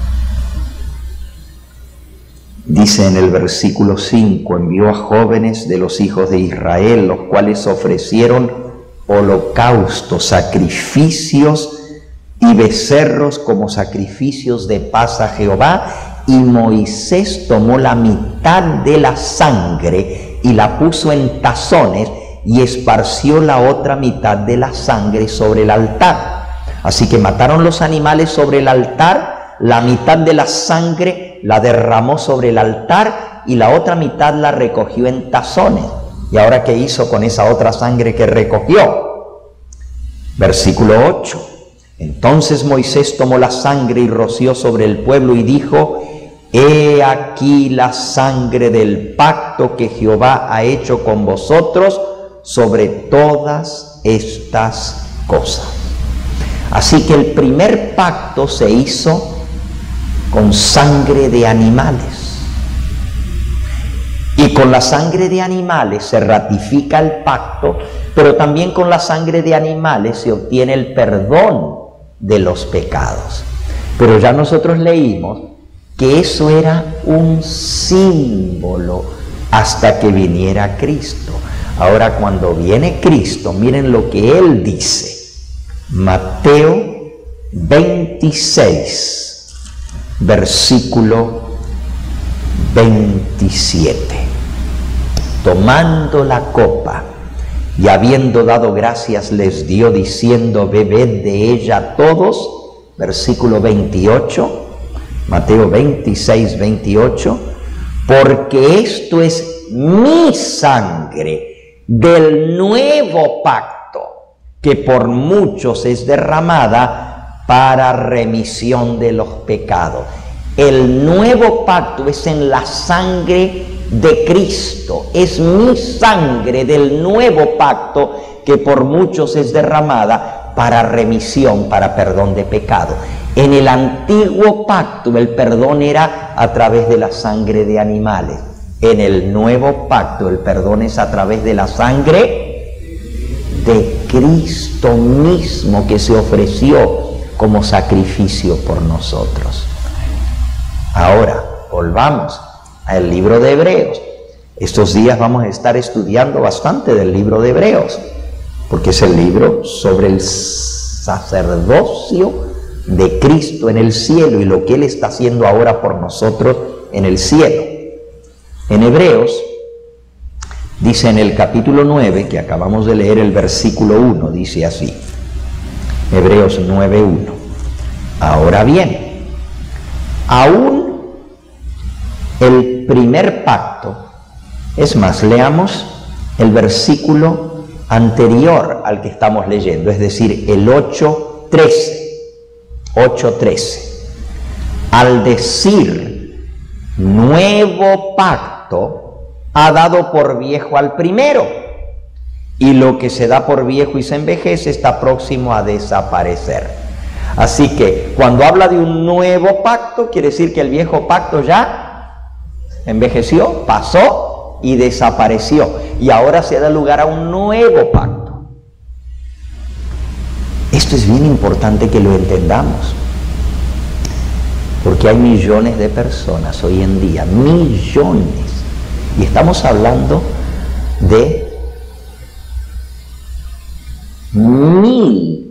dice en el versículo cinco: envió a jóvenes de los hijos de Israel, los cuales ofrecieron holocaustos, sacrificios y becerros como sacrificios de paz a Jehová, y Moisés tomó la mitad de la sangre y la puso en tazones y esparció la otra mitad de la sangre sobre el altar. Así que mataron los animales sobre el altar, la mitad de la sangre la derramó sobre el altar y la otra mitad la recogió en tazones. ¿Y ahora qué hizo con esa otra sangre que recogió? Versículo ocho. Entonces Moisés tomó la sangre y roció sobre el pueblo y dijo: he aquí la sangre del pacto que Jehová ha hecho con vosotros sobre todas estas cosas. Así que el primer pacto se hizo con sangre de animales. Y con la sangre de animales se ratifica el pacto, pero también con la sangre de animales se obtiene el perdón de los pecados. Pero ya nosotros leímos que eso era un símbolo hasta que viniera Cristo. Ahora, cuando viene Cristo, miren lo que Él dice. Mateo veintiséis, versículo veintisiete. Tomando la copa y habiendo dado gracias les dio diciendo: bebed de ella todos. Versículo veintiocho, Mateo veintiséis, veintiocho. Porque esto es mi sangre del nuevo pacto, que por muchos es derramada para remisión de los pecados. El nuevo pacto es en la sangre de Cristo. Es mi sangre del nuevo pacto que por muchos es derramada para remisión, para perdón de pecado. En el antiguo pacto el perdón era a través de la sangre de animales. En el nuevo pacto el perdón es a través de la sangre de Cristo mismo, que se ofreció como sacrificio por nosotros. Ahora, volvamos al libro de Hebreos. Estos días vamos a estar estudiando bastante del libro de Hebreos, porque es el libro sobre el sacerdocio de Cristo en el cielo y lo que Él está haciendo ahora por nosotros en el cielo. En Hebreos dice en el capítulo nueve, que acabamos de leer el versículo uno, dice así, Hebreos nueve uno: ahora bien, aún el primer pacto, es más, leamos el versículo anterior al que estamos leyendo, es decir, el ocho trece. ocho trece. Al decir nuevo pacto, ha dado por viejo al primero, y lo que se da por viejo y se envejece está próximo a desaparecer. Así que cuando habla de un nuevo pacto, quiere decir que el viejo pacto ya envejeció, pasó y desapareció, y ahora se da lugar a un nuevo pacto. Esto es bien importante que lo entendamos, porque hay millones de personas hoy en día, millones, y estamos hablando de mil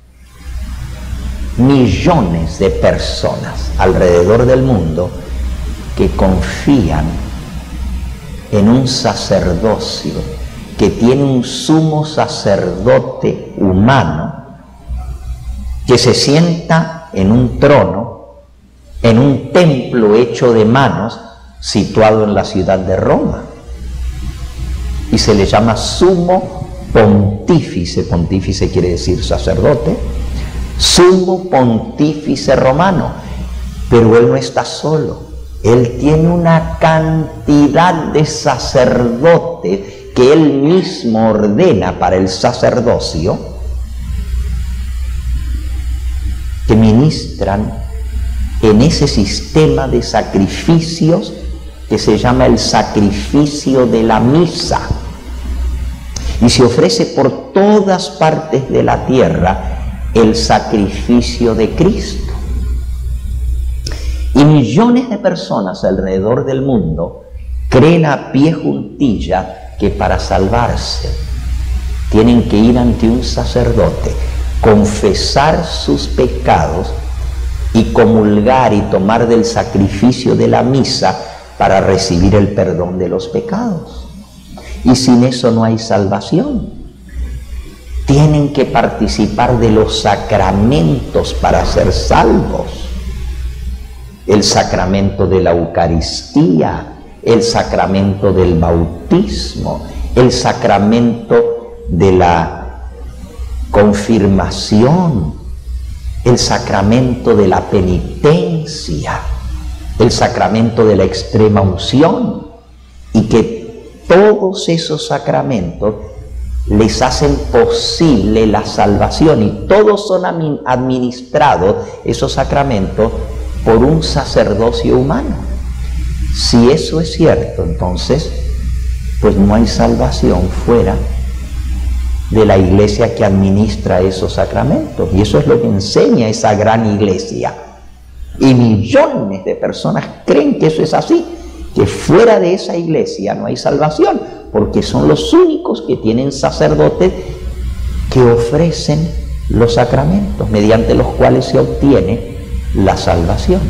millones de personas alrededor del mundo que confían en un sacerdocio que tiene un sumo sacerdote humano que se sienta en un trono, en un templo hecho de manos, situado en la ciudad de Roma, y se le llama sumo pontífice. Pontífice quiere decir sacerdote, sumo pontífice romano. Pero él no está solo, él tiene una cantidad de sacerdotes que él mismo ordena para el sacerdocio, que ministran en ese sistema de sacrificios que se llama el sacrificio de la misa, y se ofrece por todas partes de la tierra el sacrificio de Cristo. Y millones de personas alrededor del mundo creen a pie juntilla que para salvarse tienen que ir ante un sacerdote, confesar sus pecados y comulgar y tomar del sacrificio de la misa para recibir el perdón de los pecados. Y sin eso no hay salvación. Tienen que participar de los sacramentos para ser salvos. El sacramento de la Eucaristía, el sacramento del bautismo, el sacramento de la confirmación, el sacramento de la penitencia, el sacramento de la extrema unción, y que todos esos sacramentos les hacen posible la salvación, y todos son administrados, esos sacramentos, por un sacerdocio humano. Si eso es cierto, entonces pues no hay salvación fuera de la iglesia que administra esos sacramentos, y eso es lo que enseña esa gran iglesia, y millones de personas creen que eso es así, que fuera de esa iglesia no hay salvación, porque son los únicos que tienen sacerdotes que ofrecen los sacramentos mediante los cuales se obtiene la salvación.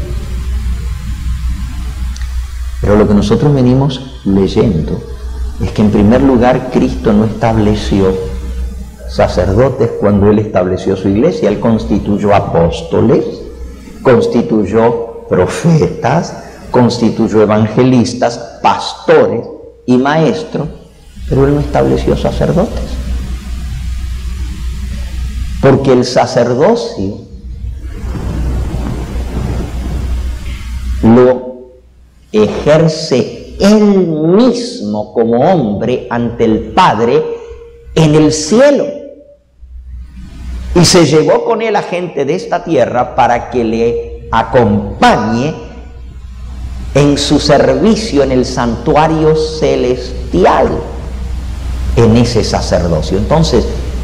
Pero lo que nosotros venimos leyendo es que en primer lugar Cristo no estableció sacerdotes cuando Él estableció su iglesia. Él constituyó apóstoles, constituyó profetas, constituyó evangelistas, pastores y maestros, pero Él no estableció sacerdotes. Porque el sacerdocio lo ejerce Él mismo como hombre ante el Padre en el cielo. Y se llevó con él a gente de esta tierra para que le acompañe en su servicio en el santuario celestial, en ese sacerdocio. Entonces,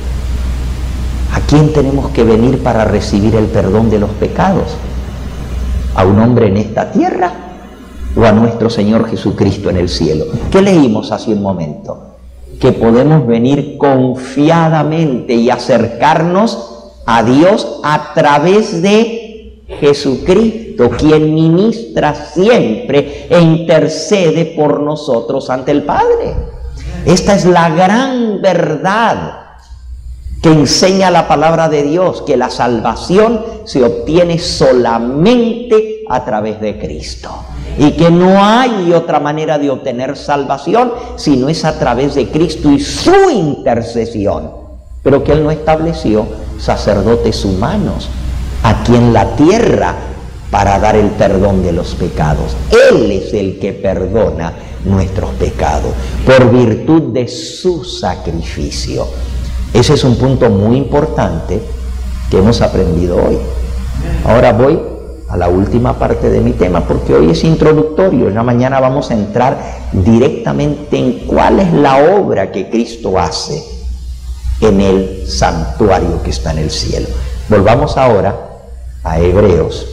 ¿a quién tenemos que venir para recibir el perdón de los pecados? ¿A un hombre en esta tierra o a nuestro Señor Jesucristo en el cielo? ¿Qué leímos hace un momento? Que podemos venir confiadamente y acercarnos a Dios a través de Jesucristo, quien ministra siempre e intercede por nosotros ante el Padre. Esta es la gran verdad que enseña la palabra de Dios, que la salvación se obtiene solamente a través de Cristo. Y que no hay otra manera de obtener salvación si no es a través de Cristo y su intercesión. Pero que Él no estableció sacerdotes humanos aquí en la tierra para dar el perdón de los pecados. Él es el que perdona nuestros pecados por virtud de su sacrificio. Ese es un punto muy importante que hemos aprendido hoy. Ahora voy a la última parte de mi tema, porque hoy es introductorio. Ya mañana vamos a entrar directamente en cuál es la obra que Cristo hace en el santuario que está en el cielo. Volvamos ahora a Hebreos,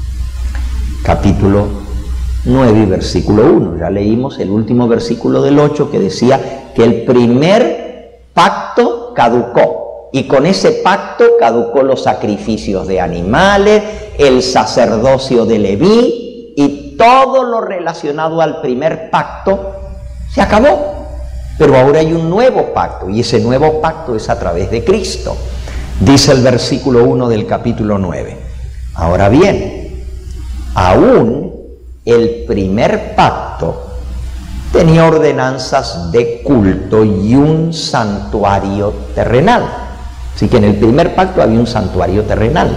capítulo nueve, versículo uno. Ya leímos el último versículo del ocho, que decía que el primer pacto caducó. Y con ese pacto caducó los sacrificios de animales, el sacerdocio de Leví y todo lo relacionado al primer pacto se acabó. Pero ahora hay un nuevo pacto y ese nuevo pacto es a través de Cristo. Dice el versículo uno del capítulo nueve. Ahora bien, aún el primer pacto tenía ordenanzas de culto y un santuario terrenal. Así que en el primer pacto había un santuario terrenal.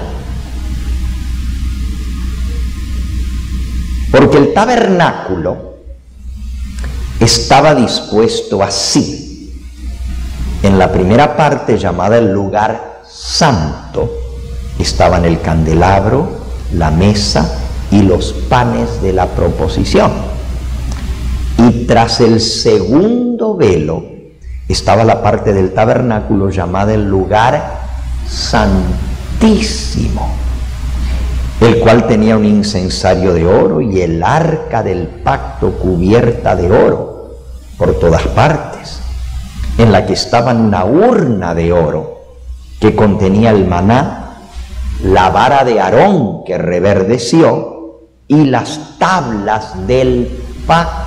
Porque el tabernáculo estaba dispuesto así. En la primera parte, llamada el lugar santo, estaban el candelabro, la mesa y los panes de la proposición. Y tras el segundo velo estaba la parte del tabernáculo llamada el lugar santísimo, el cual tenía un incensario de oro y el arca del pacto cubierta de oro por todas partes, en la que estaba una urna de oro que contenía el maná, la vara de Aarón que reverdeció y las tablas del pacto.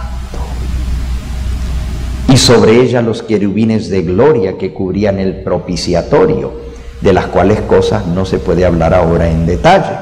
Y sobre ella los querubines de gloria que cubrían el propiciatorio, de las cuales cosas no se puede hablar ahora en detalle.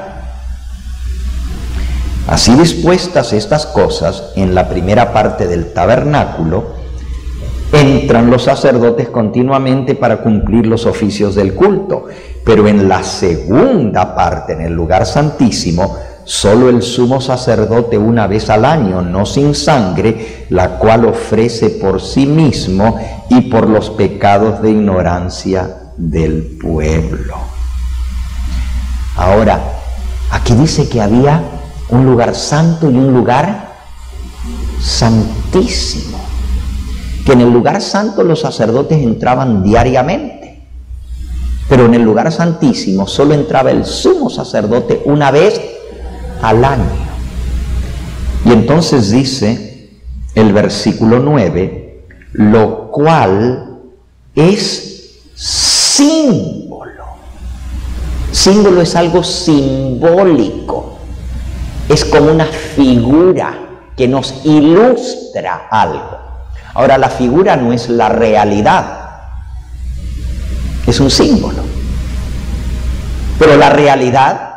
Así dispuestas estas cosas, en la primera parte del tabernáculo, entran los sacerdotes continuamente para cumplir los oficios del culto, pero en la segunda parte, en el lugar santísimo, solo el sumo sacerdote una vez al año, no sin sangre, la cual ofrece por sí mismo y por los pecados de ignorancia del pueblo. Ahora, aquí dice que había un lugar santo y un lugar santísimo. Que en el lugar santo los sacerdotes entraban diariamente, pero en el lugar santísimo solo entraba el sumo sacerdote una vez al año. Y entonces dice el versículo nueve, lo cual es símbolo. Símbolo es algo simbólico, es como una figura que nos ilustra algo. Ahora, la figura no es la realidad, es un símbolo, pero la realidad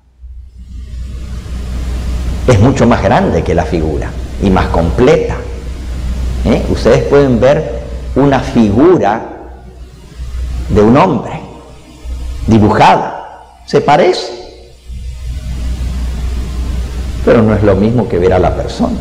es mucho más grande que la figura y más completa. ¿Eh? Ustedes pueden ver una figura de un hombre dibujada, se parece, pero no es lo mismo que ver a la persona.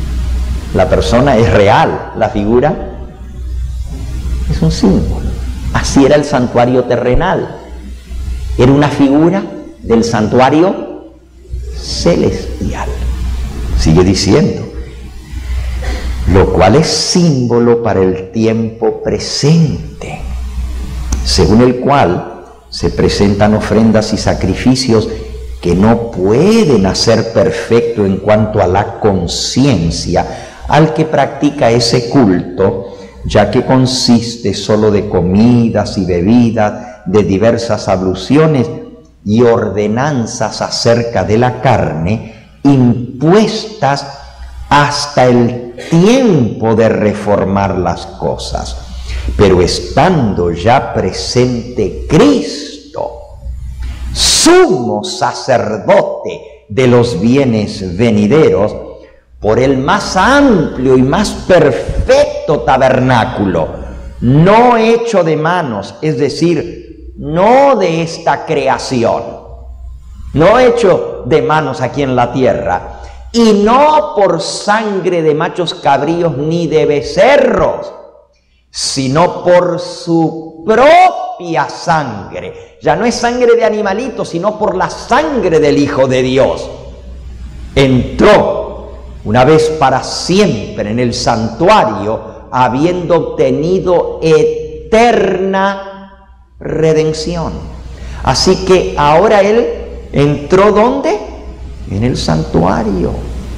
La persona es real, la figura es un símbolo. Así era el santuario terrenal. Era una figura del santuario celestial. Sigue diciendo, lo cual es símbolo para el tiempo presente, según el cual se presentan ofrendas y sacrificios que no pueden hacer perfecto en cuanto a la conciencia al que practica ese culto, ya que consiste solo de comidas y bebidas, de diversas abluciones y ordenanzas acerca de la carne, impuestas hasta el tiempo de reformar las cosas. Pero estando ya presente Cristo, sumo sacerdote de los bienes venideros, por el más amplio y más perfecto tabernáculo, no hecho de manos, es decir, no de esta creación, no hecho de manos aquí en la tierra, y no por sangre de machos cabríos ni de becerros, sino por su propia sangre. Ya no es sangre de animalitos, sino por la sangre del Hijo de Dios. Entró una vez para siempre en el santuario, habiendo obtenido eterna redención. Así que ahora Él entró ¿dónde? En el santuario.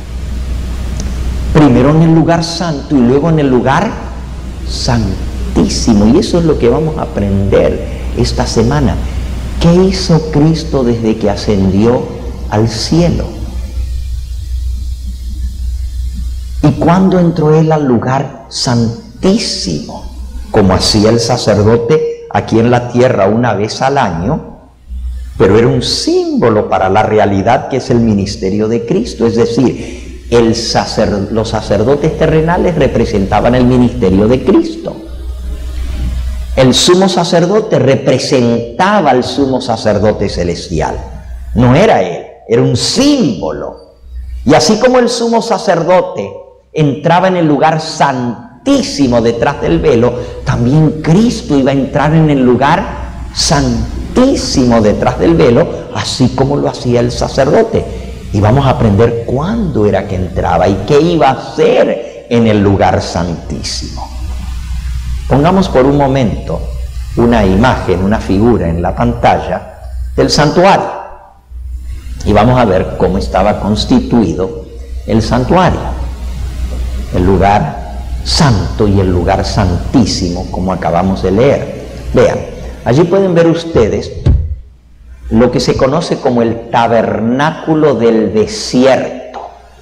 Primero en el lugar santo y luego en el lugar santísimo. Y eso es lo que vamos a aprender esta semana. ¿Qué hizo Cristo desde que ascendió al cielo? ¿Y cuándo entró Él al lugar santísimo? Como hacía el sacerdote aquí en la tierra una vez al año, pero era un símbolo para la realidad que es el ministerio de Cristo. Es decir, el sacer, los sacerdotes terrenales representaban el ministerio de Cristo. El sumo sacerdote representaba al sumo sacerdote celestial. No era Él, era un símbolo. Y así como el sumo sacerdote entraba en el lugar santísimo detrás del velo, también Cristo iba a entrar en el lugar santísimo detrás del velo, así como lo hacía el sacerdote. Y vamos a aprender cuándo era que entraba y qué iba a hacer en el lugar santísimo. Pongamos por un momento una imagen, una figura en la pantalla del santuario y vamos a ver cómo estaba constituido el santuario. El lugar santo y el lugar santísimo, como acabamos de leer. Vean, allí pueden ver ustedes lo que se conoce como el tabernáculo del desierto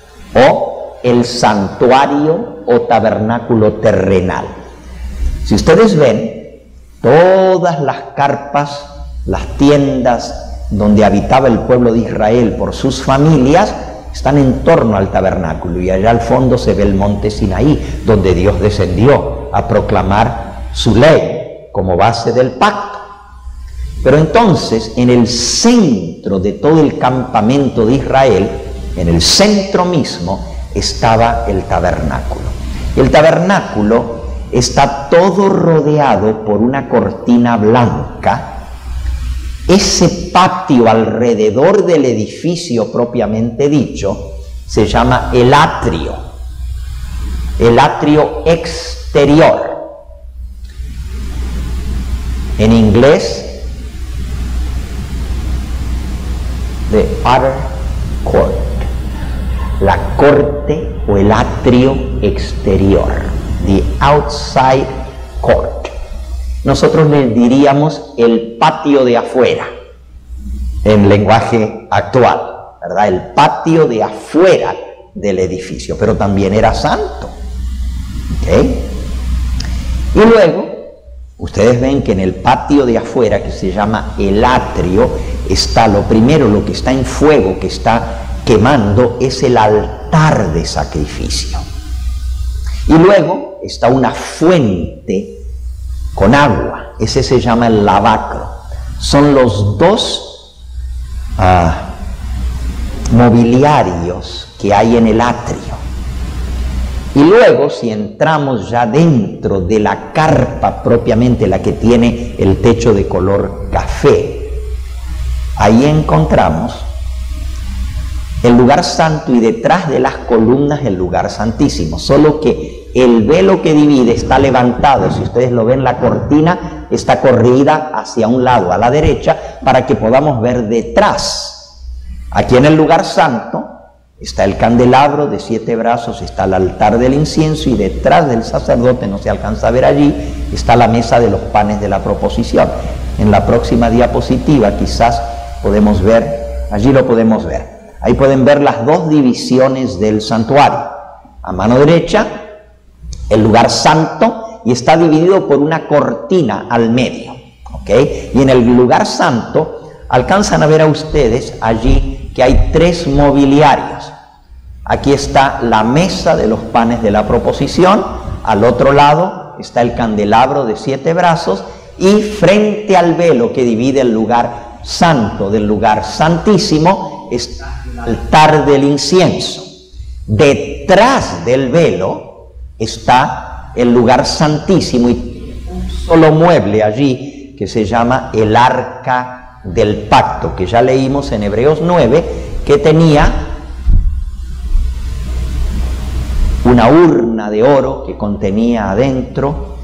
o el santuario o tabernáculo terrenal. Si ustedes ven, todas las carpas, las tiendas donde habitaba el pueblo de Israel por sus familias, están en torno al tabernáculo, y allá al fondo se ve el monte Sinaí, donde Dios descendió a proclamar su ley como base del pacto. Pero entonces, en el centro de todo el campamento de Israel, en el centro mismo, estaba el tabernáculo. El tabernáculo está todo rodeado por una cortina blanca. Ese patio alrededor del edificio propiamente dicho se llama el atrio, el atrio exterior. En inglés, the outer court, la corte o el atrio exterior, the outside court. Nosotros le diríamos el patio de afuera, en lenguaje actual, ¿verdad? El patio de afuera del edificio, pero también era santo. ¿Okay? Y luego, ustedes ven que en el patio de afuera, que se llama el atrio, está lo primero, lo que está en fuego, que está quemando, es el altar de sacrificio. Y luego está una fuente con agua, ese se llama el lavacro. Son los dos uh, mobiliarios que hay en el atrio. Y luego, si entramos ya dentro de la carpa propiamente, la que tiene el techo de color café, ahí encontramos el lugar santo y detrás de las columnas el lugar santísimo, solo que el velo que divide está levantado. Si ustedes lo ven, la cortina está corrida hacia un lado, a la derecha, para que podamos ver detrás. Aquí en el lugar santo está el candelabro de siete brazos, está el altar del incienso, y detrás del sacerdote, no se alcanza a ver allí, está la mesa de los panes de la proposición. En la próxima diapositiva quizás podemos ver, allí lo podemos ver. Ahí pueden ver las dos divisiones del santuario. A mano derecha, el lugar santo, y está dividido por una cortina al medio, ¿ok? Y en el lugar santo alcanzan a ver a ustedes allí que hay tres mobiliarios. Aquí está la mesa de los panes de la proposición, al otro lado está el candelabro de siete brazos, y frente al velo que divide el lugar santo del lugar santísimo está el altar del incienso. Detrás del velo está el lugar santísimo y un solo mueble allí que se llama el arca del pacto, que ya leímos en Hebreos nueve, que tenía una urna de oro que contenía adentro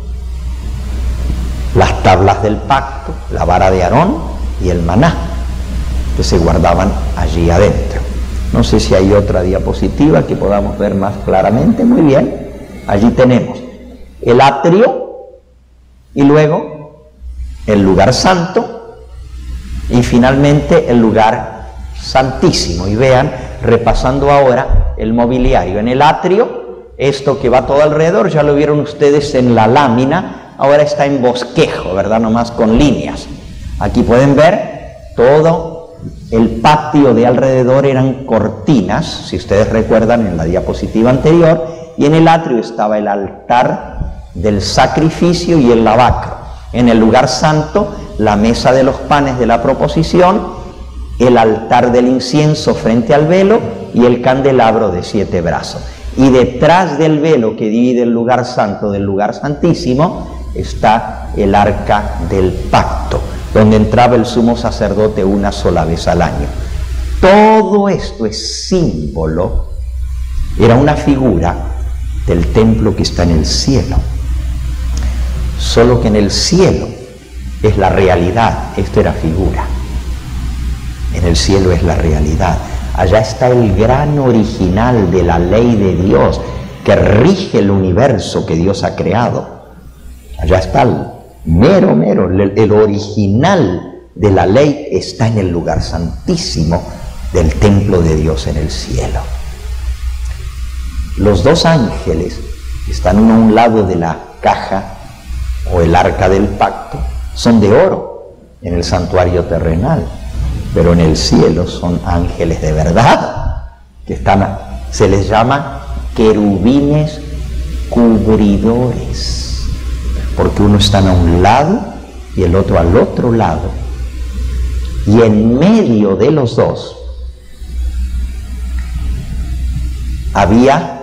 las tablas del pacto, la vara de Aarón y el maná, que se guardaban allí adentro. No sé si hay otra diapositiva que podamos ver más claramente. Muy bien, allí tenemos el atrio y luego el lugar santo y finalmente el lugar santísimo. Y vean, repasando ahora el mobiliario, en el atrio, esto que va todo alrededor, ya lo vieron ustedes en la lámina, ahora está en bosquejo, ¿verdad? Nomás con líneas. Aquí pueden ver todo el patio de alrededor, eran cortinas, si ustedes recuerdan en la diapositiva anterior, y en el atrio estaba el altar del sacrificio y el lavacro. En el lugar santo, la mesa de los panes de la proposición, el altar del incienso frente al velo y el candelabro de siete brazos. Y detrás del velo que divide el lugar santo del lugar santísimo está el arca del pacto, donde entraba el sumo sacerdote una sola vez al año. Todo esto es símbolo, era una figura del templo que está en el cielo. Solo que en el cielo es la realidad, esto era figura. En el cielo es la realidad. Allá está el gran original de la ley de Dios que rige el universo que Dios ha creado. Allá está el mero, mero, el, el original de la ley está en el lugar santísimo del templo de Dios en el cielo. Los dos ángeles están uno a un lado de la caja o el arca del pacto, son de oro en el santuario terrenal, pero en el cielo son ángeles de verdad, que están, se les llama querubines cubridores, porque uno está a un lado y el otro al otro lado, y en medio de los dos había,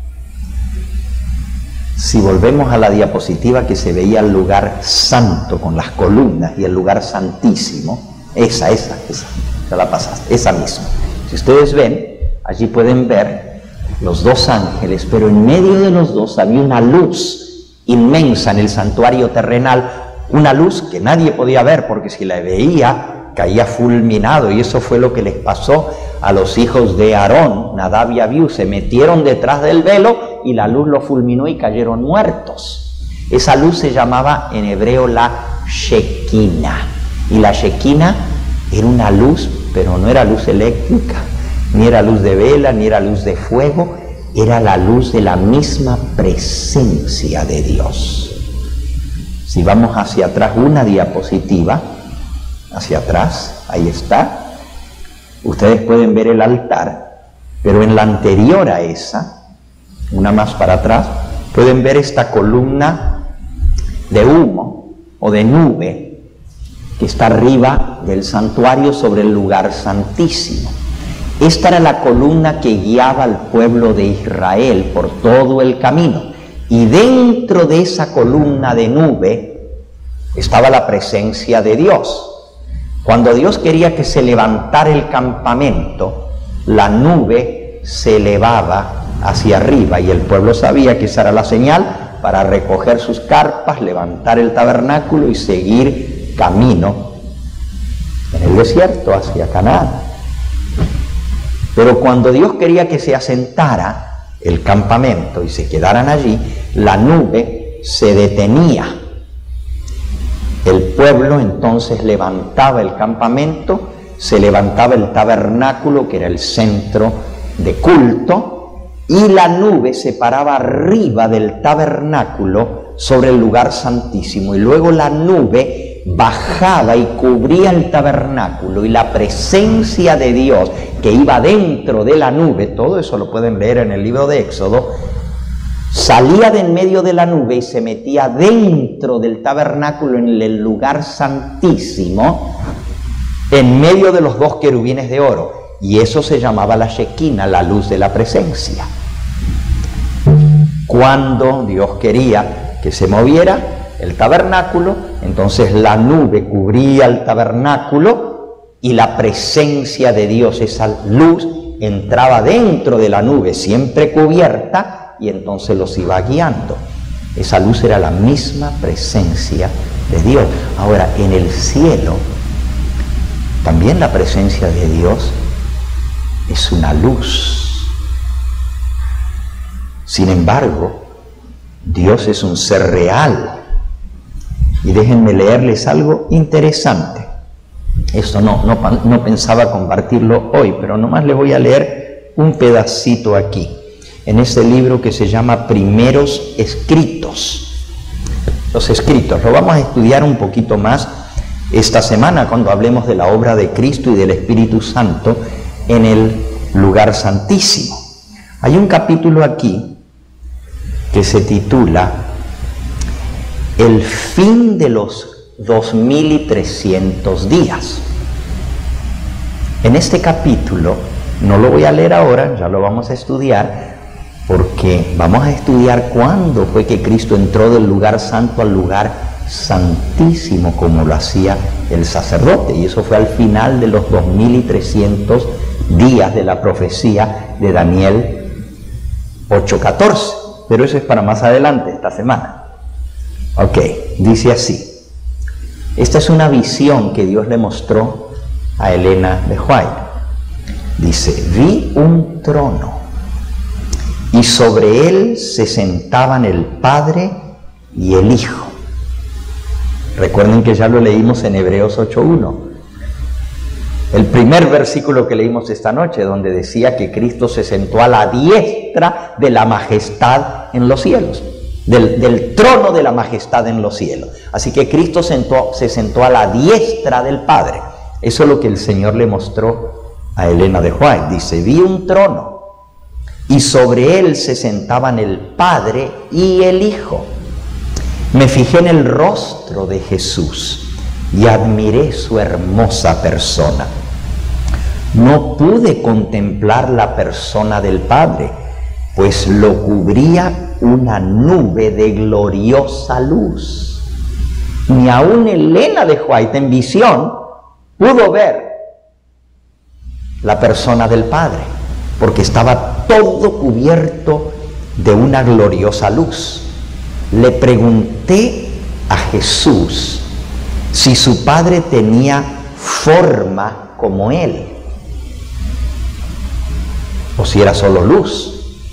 si volvemos a la diapositiva que se veía el lugar santo con las columnas y el lugar santísimo, esa, esa, esa, ya la pasaste, esa misma. Si ustedes ven, allí pueden ver los dos ángeles, pero en medio de los dos había una luz inmensa en el santuario terrenal, una luz que nadie podía ver, porque si la veía caía fulminado, y eso fue lo que les pasó a los hijos de Aarón, Nadab y Abiú. Se metieron detrás del velo y la luz los fulminó y cayeron muertos. Esa luz se llamaba en hebreo la Shekinah, y la Shekinah era una luz, pero no era luz eléctrica, ni era luz de vela, ni era luz de fuego, era la luz de la misma presencia de Dios. Si vamos hacia atrás, una diapositiva, hacia atrás, ahí está, ustedes pueden ver el altar, pero en la anterior a esa, una más para atrás, pueden ver esta columna de humo o de nube que está arriba del santuario sobre el lugar santísimo. Esta era la columna que guiaba al pueblo de Israel por todo el camino. Y dentro de esa columna de nube estaba la presencia de Dios. Cuando Dios quería que se levantara el campamento, la nube se elevaba hacia arriba y el pueblo sabía que esa era la señal para recoger sus carpas, levantar el tabernáculo y seguir camino en el desierto hacia Canaán. Pero cuando Dios quería que se asentara el campamento y se quedaran allí, la nube se detenía. El pueblo entonces levantaba el campamento, se levantaba el tabernáculo, que era el centro de culto, y la nube se paraba arriba del tabernáculo sobre el lugar santísimo, y luego la nube bajaba y cubría el tabernáculo, y la presencia de Dios que iba dentro de la nube, todo eso lo pueden leer en el libro de Éxodo, salía de en medio de la nube y se metía dentro del tabernáculo en el lugar santísimo, en medio de los dos querubines de oro, y eso se llamaba la Shequina, la luz de la presencia. Cuando Dios quería que se moviera el tabernáculo, entonces la nube cubría el tabernáculo y la presencia de Dios, esa luz, entraba dentro de la nube, siempre cubierta, y entonces los iba guiando. Esa luz era la misma presencia de Dios. Ahora, en el cielo, también la presencia de Dios es una luz. Sin embargo, Dios es un ser real. Y déjenme leerles algo interesante. Esto no, no, no pensaba compartirlo hoy, pero nomás les voy a leer un pedacito aquí, en este libro que se llama Primeros Escritos. Los escritos, lo vamos a estudiar un poquito más esta semana cuando hablemos de la obra de Cristo y del Espíritu Santo en el lugar santísimo. Hay un capítulo aquí que se titula El fin de los dos mil trescientos días. En este capítulo, no lo voy a leer ahora, ya lo vamos a estudiar, porque vamos a estudiar cuándo fue que Cristo entró del lugar santo al lugar santísimo, como lo hacía el sacerdote, y eso fue al final de los dos mil trescientos días de la profecía de Daniel ocho catorce, pero eso es para más adelante, esta semana. Ok, dice así. Esta es una visión que Dios le mostró a Elena de White. Dice, vi un trono y sobre él se sentaban el Padre y el Hijo. Recuerden que ya lo leímos en Hebreos ocho uno. El primer versículo que leímos esta noche, donde decía que Cristo se sentó a la diestra de la majestad en los cielos. Del, del trono de la majestad en los cielos. Así que Cristo sentó, se sentó a la diestra del Padre. Eso es lo que el Señor le mostró a Elena de White. Dice, vi un trono y sobre él se sentaban el Padre y el Hijo. Me fijé en el rostro de Jesús y admiré su hermosa persona. No pude contemplar la persona del Padre, pues lo cubría una nube de gloriosa luz. Ni aún Elena de White en visión pudo ver la persona del Padre, porque estaba todo cubierto de una gloriosa luz. Le pregunté a Jesús si su Padre tenía forma como Él, o si era solo luz.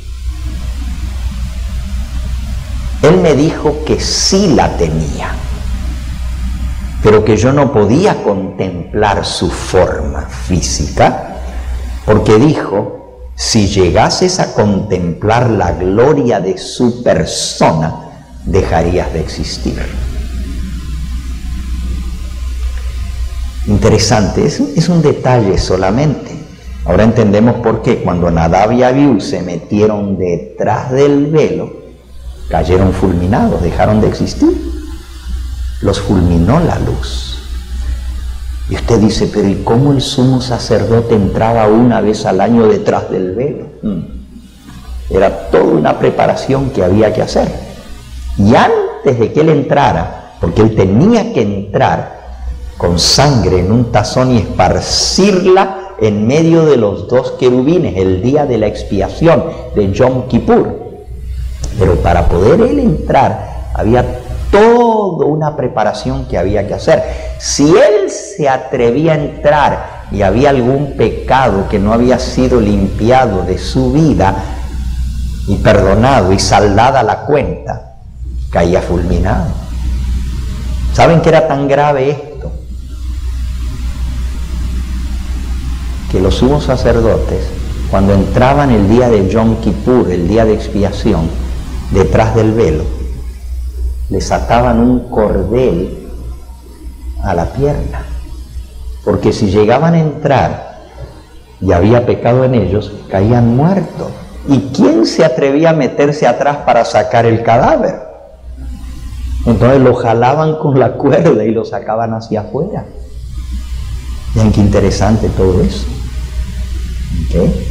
Él me dijo que sí la tenía, pero que yo no podía contemplar su forma física, porque dijo, si llegases a contemplar la gloria de su persona, dejarías de existir. Interesante, es, es un detalle solamente. Ahora entendemos por qué cuando Nadab y Abiú se metieron detrás del velo, cayeron fulminados, dejaron de existir. Los fulminó la luz. Y usted dice, pero ¿y cómo el sumo sacerdote entraba una vez al año detrás del velo? Hmm. Era toda una preparación que había que hacer. Y antes de que él entrara, porque él tenía que entrar con sangre en un tazón y esparcirla en medio de los dos querubines, el día de la expiación de Yom Kippur. Pero para poder él entrar, había toda una preparación que había que hacer. Si él se atrevía a entrar y había algún pecado que no había sido limpiado de su vida y perdonado y saldada la cuenta, caía fulminado. ¿Saben qué era tan grave esto? Que los sumos sacerdotes, cuando entraban el día de Yom Kippur, el día de expiación, detrás del velo, les ataban un cordel a la pierna, porque si llegaban a entrar y había pecado en ellos, caían muertos. ¿Y quién se atrevía a meterse atrás para sacar el cadáver? Entonces lo jalaban con la cuerda y lo sacaban hacia afuera. Vean qué interesante todo eso. ¿Okay?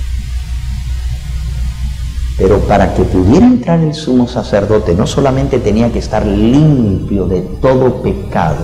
Pero para que pudiera entrar el sumo sacerdote, no solamente tenía que estar limpio de todo pecado,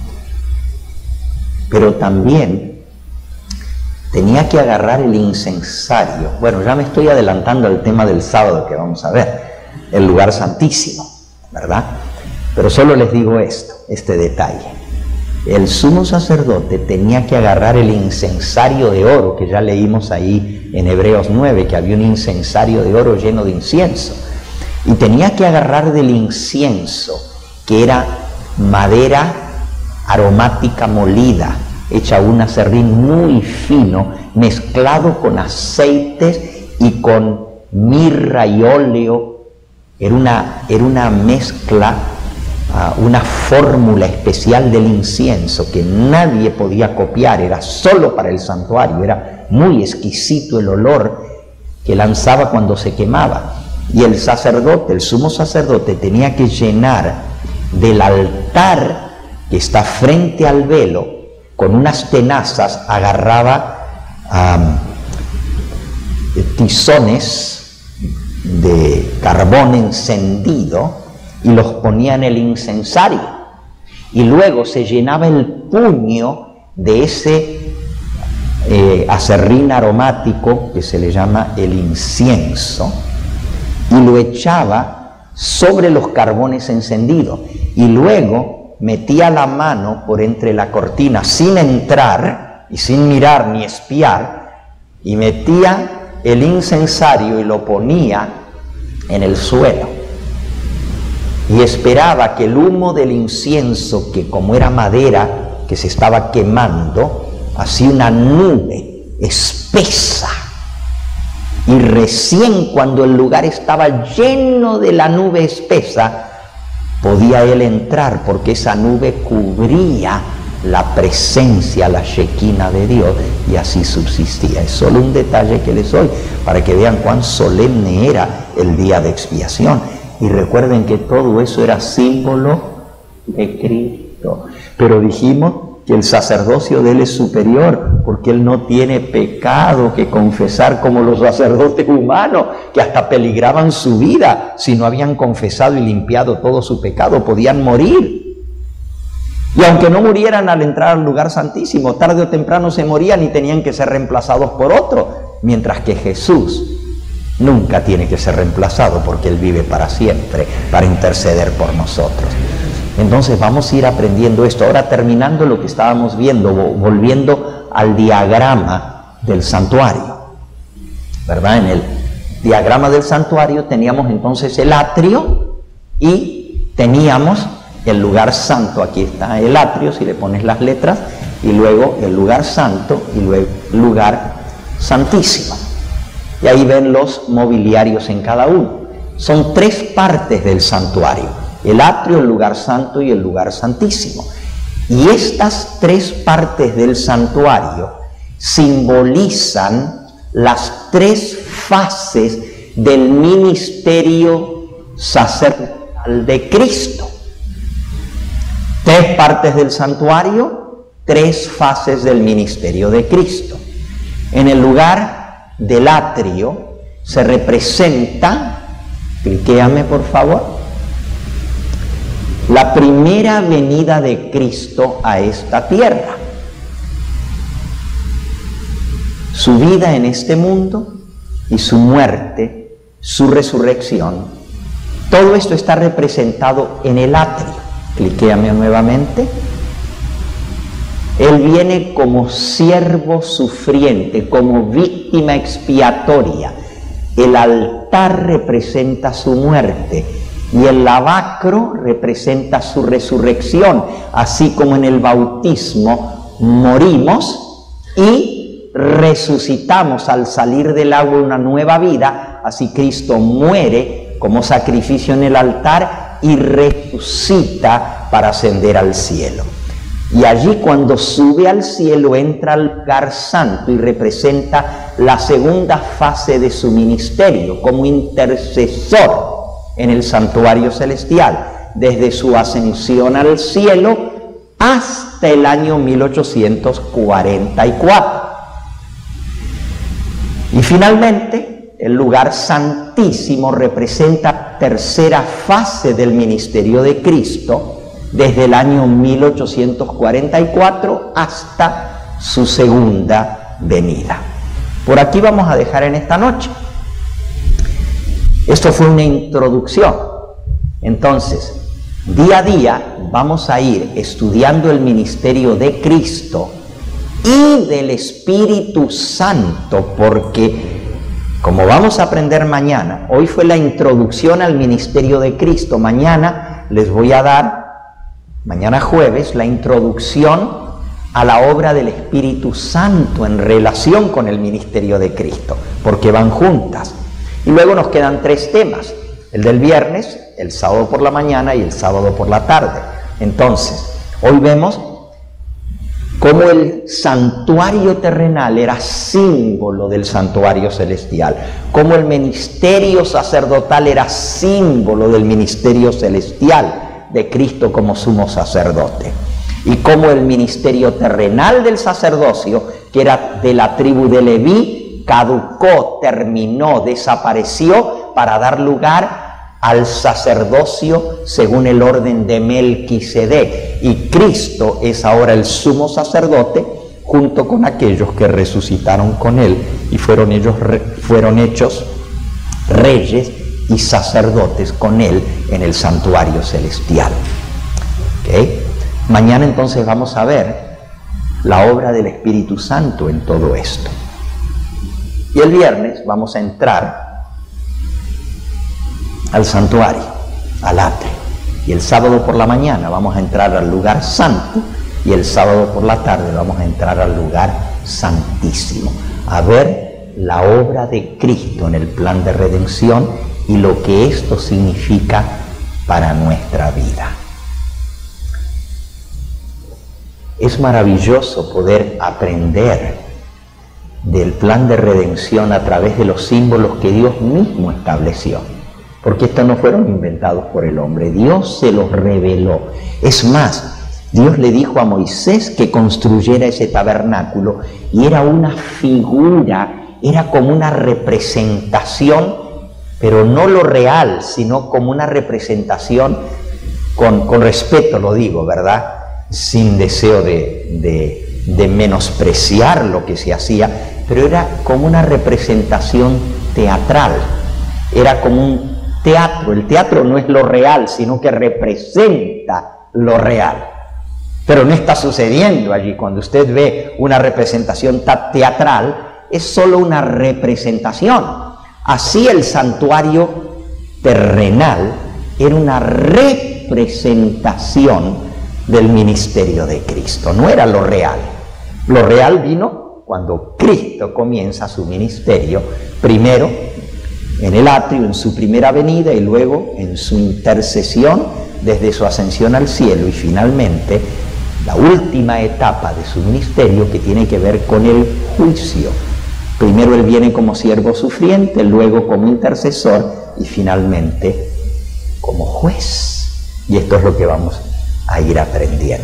pero también tenía que agarrar el incensario. Bueno, ya me estoy adelantando al tema del sábado que vamos a ver, el lugar santísimo, ¿verdad? Pero solo les digo esto, este detalle. El sumo sacerdote tenía que agarrar el incensario de oro, que ya leímos ahí en Hebreos nueve, que había un incensario de oro lleno de incienso. Y tenía que agarrar del incienso, que era madera aromática molida, hecha un aserrín muy fino, mezclado con aceites y con mirra y óleo. Era una, era una mezcla, uh, una fórmula especial del incienso que nadie podía copiar, era solo para el santuario, era muy exquisito el olor que lanzaba cuando se quemaba. Y el sacerdote, el sumo sacerdote, tenía que llenar del altar que está frente al velo, con unas tenazas, agarraba um, tizones de carbón encendido y los ponía en el incensario. Y luego se llenaba el puño de ese eh, aserrín aromático que se le llama el incienso, y lo echaba sobre los carbones encendidos. Y luego metía la mano por entre la cortina sin entrar y sin mirar ni espiar, y metía el incensario y lo ponía en el suelo y esperaba que el humo del incienso, que como era madera que se estaba quemando, hacía una nube espesa, y recién cuando el lugar estaba lleno de la nube espesa podía él entrar, porque esa nube cubría la presencia, la Shekinah de Dios, y así subsistía. Es solo un detalle que les doy para que vean cuán solemne era el día de expiación. Y recuerden que todo eso era símbolo de Cristo. Pero dijimos que el sacerdocio de él es superior, porque él no tiene pecado que confesar como los sacerdotes humanos, que hasta peligraban su vida si no habían confesado y limpiado todo su pecado, podían morir. Y aunque no murieran al entrar al lugar santísimo, tarde o temprano se morían y tenían que ser reemplazados por otro, mientras que Jesús nunca tiene que ser reemplazado, porque él vive para siempre, para interceder por nosotros. Entonces vamos a ir aprendiendo esto. Ahora, terminando lo que estábamos viendo, volviendo al diagrama del santuario, ¿verdad? En el diagrama del santuario teníamos entonces el atrio y teníamos el lugar santo. Aquí está el atrio, si le pones las letras, y luego el lugar santo y luego el lugar santísimo. Y ahí ven los mobiliarios en cada uno. Son tres partes del santuario: el atrio, el lugar santo y el lugar santísimo. Y estas tres partes del santuario simbolizan las tres fases del ministerio sacerdotal de Cristo. Tres partes del santuario: tres fases del ministerio de Cristo. En el lugar del atrio se representa, cliquéame por favor, la primera venida de Cristo a esta tierra. Su vida en este mundo y su muerte, su resurrección, todo esto está representado en el atrio. Cliquéame nuevamente. Él viene como siervo sufriente, como víctima expiatoria. El altar representa su muerte y el lavacro representa su resurrección, así como en el bautismo morimos y resucitamos al salir del agua una nueva vida, así Cristo muere como sacrificio en el altar y resucita para ascender al cielo. Y allí cuando sube al cielo entra al lugar santo y representa la segunda fase de su ministerio como intercesor en el santuario celestial, desde su ascensión al cielo hasta el año mil ochocientos cuarenta y cuatro. Y finalmente, el lugar santísimo representa la tercera fase del ministerio de Cristo, desde el año mil ochocientos cuarenta y cuatro hasta su segunda venida. Por aquí vamos a dejar en esta noche. Esto fue una introducción. Entonces, día a día vamos a ir estudiando el ministerio de Cristo y del Espíritu Santo, porque como vamos a aprender mañana, hoy fue la introducción al ministerio de Cristo, mañana les voy a dar, mañana jueves, la introducción a la obra del Espíritu Santo en relación con el ministerio de Cristo, porque van juntas. Y luego nos quedan tres temas, el del viernes, el sábado por la mañana y el sábado por la tarde. Entonces, hoy vemos cómo el santuario terrenal era símbolo del santuario celestial, cómo el ministerio sacerdotal era símbolo del ministerio celestial de Cristo como sumo sacerdote, y cómo el ministerio terrenal del sacerdocio, que era de la tribu de Leví, caducó, terminó, desapareció para dar lugar al sacerdocio según el orden de Melquisedec, y Cristo es ahora el sumo sacerdote junto con aquellos que resucitaron con él y fueron ellos fueron hechos reyes y sacerdotes con él en el santuario celestial. ¿Okay? Mañana entonces vamos a ver la obra del Espíritu Santo en todo esto. Y el viernes vamos a entrar al santuario, al atrio. Y el sábado por la mañana vamos a entrar al lugar santo y el sábado por la tarde vamos a entrar al lugar santísimo, a ver la obra de Cristo en el plan de redención y lo que esto significa para nuestra vida. Es maravilloso poder aprender del plan de redención a través de los símbolos que Dios mismo estableció, porque estos no fueron inventados por el hombre, Dios se los reveló. Es más, Dios le dijo a Moisés que construyera ese tabernáculo y era una figura, era como una representación, pero no lo real, sino como una representación, con, con respeto lo digo, ¿verdad? Sin deseo de, de, de menospreciar lo que se hacía, pero era como una representación teatral, era como un teatro. El teatro no es lo real, sino que representa lo real. Pero no está sucediendo allí. Cuando usted ve una representación teatral, es solo una representación. Así el santuario terrenal era una representación del ministerio de Cristo, no era lo real. Lo real vino cuando Cristo comienza su ministerio, primero en el atrio, en su primera venida, y luego en su intercesión desde su ascensión al cielo, y finalmente la última etapa de su ministerio, que tiene que ver con el juicio. Primero él viene como siervo sufriente, luego como intercesor y finalmente como juez. Y esto es lo que vamos a ir aprendiendo.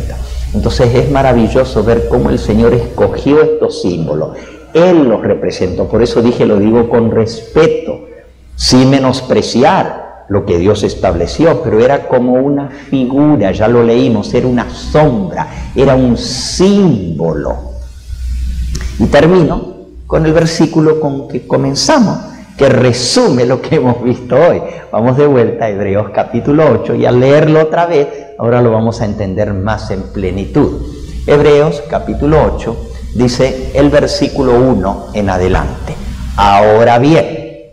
Entonces es maravilloso ver cómo el Señor escogió estos símbolos. Él los representó, por eso dije, lo digo con respeto, sin menospreciar lo que Dios estableció, pero era como una figura, ya lo leímos, era una sombra, era un símbolo. Y termino con el versículo con que comenzamos, que resume lo que hemos visto hoy. Vamos de vuelta a Hebreos capítulo ocho, y al leerlo otra vez, ahora lo vamos a entender más en plenitud. Hebreos capítulo ocho, dice el versículo uno en adelante. Ahora bien,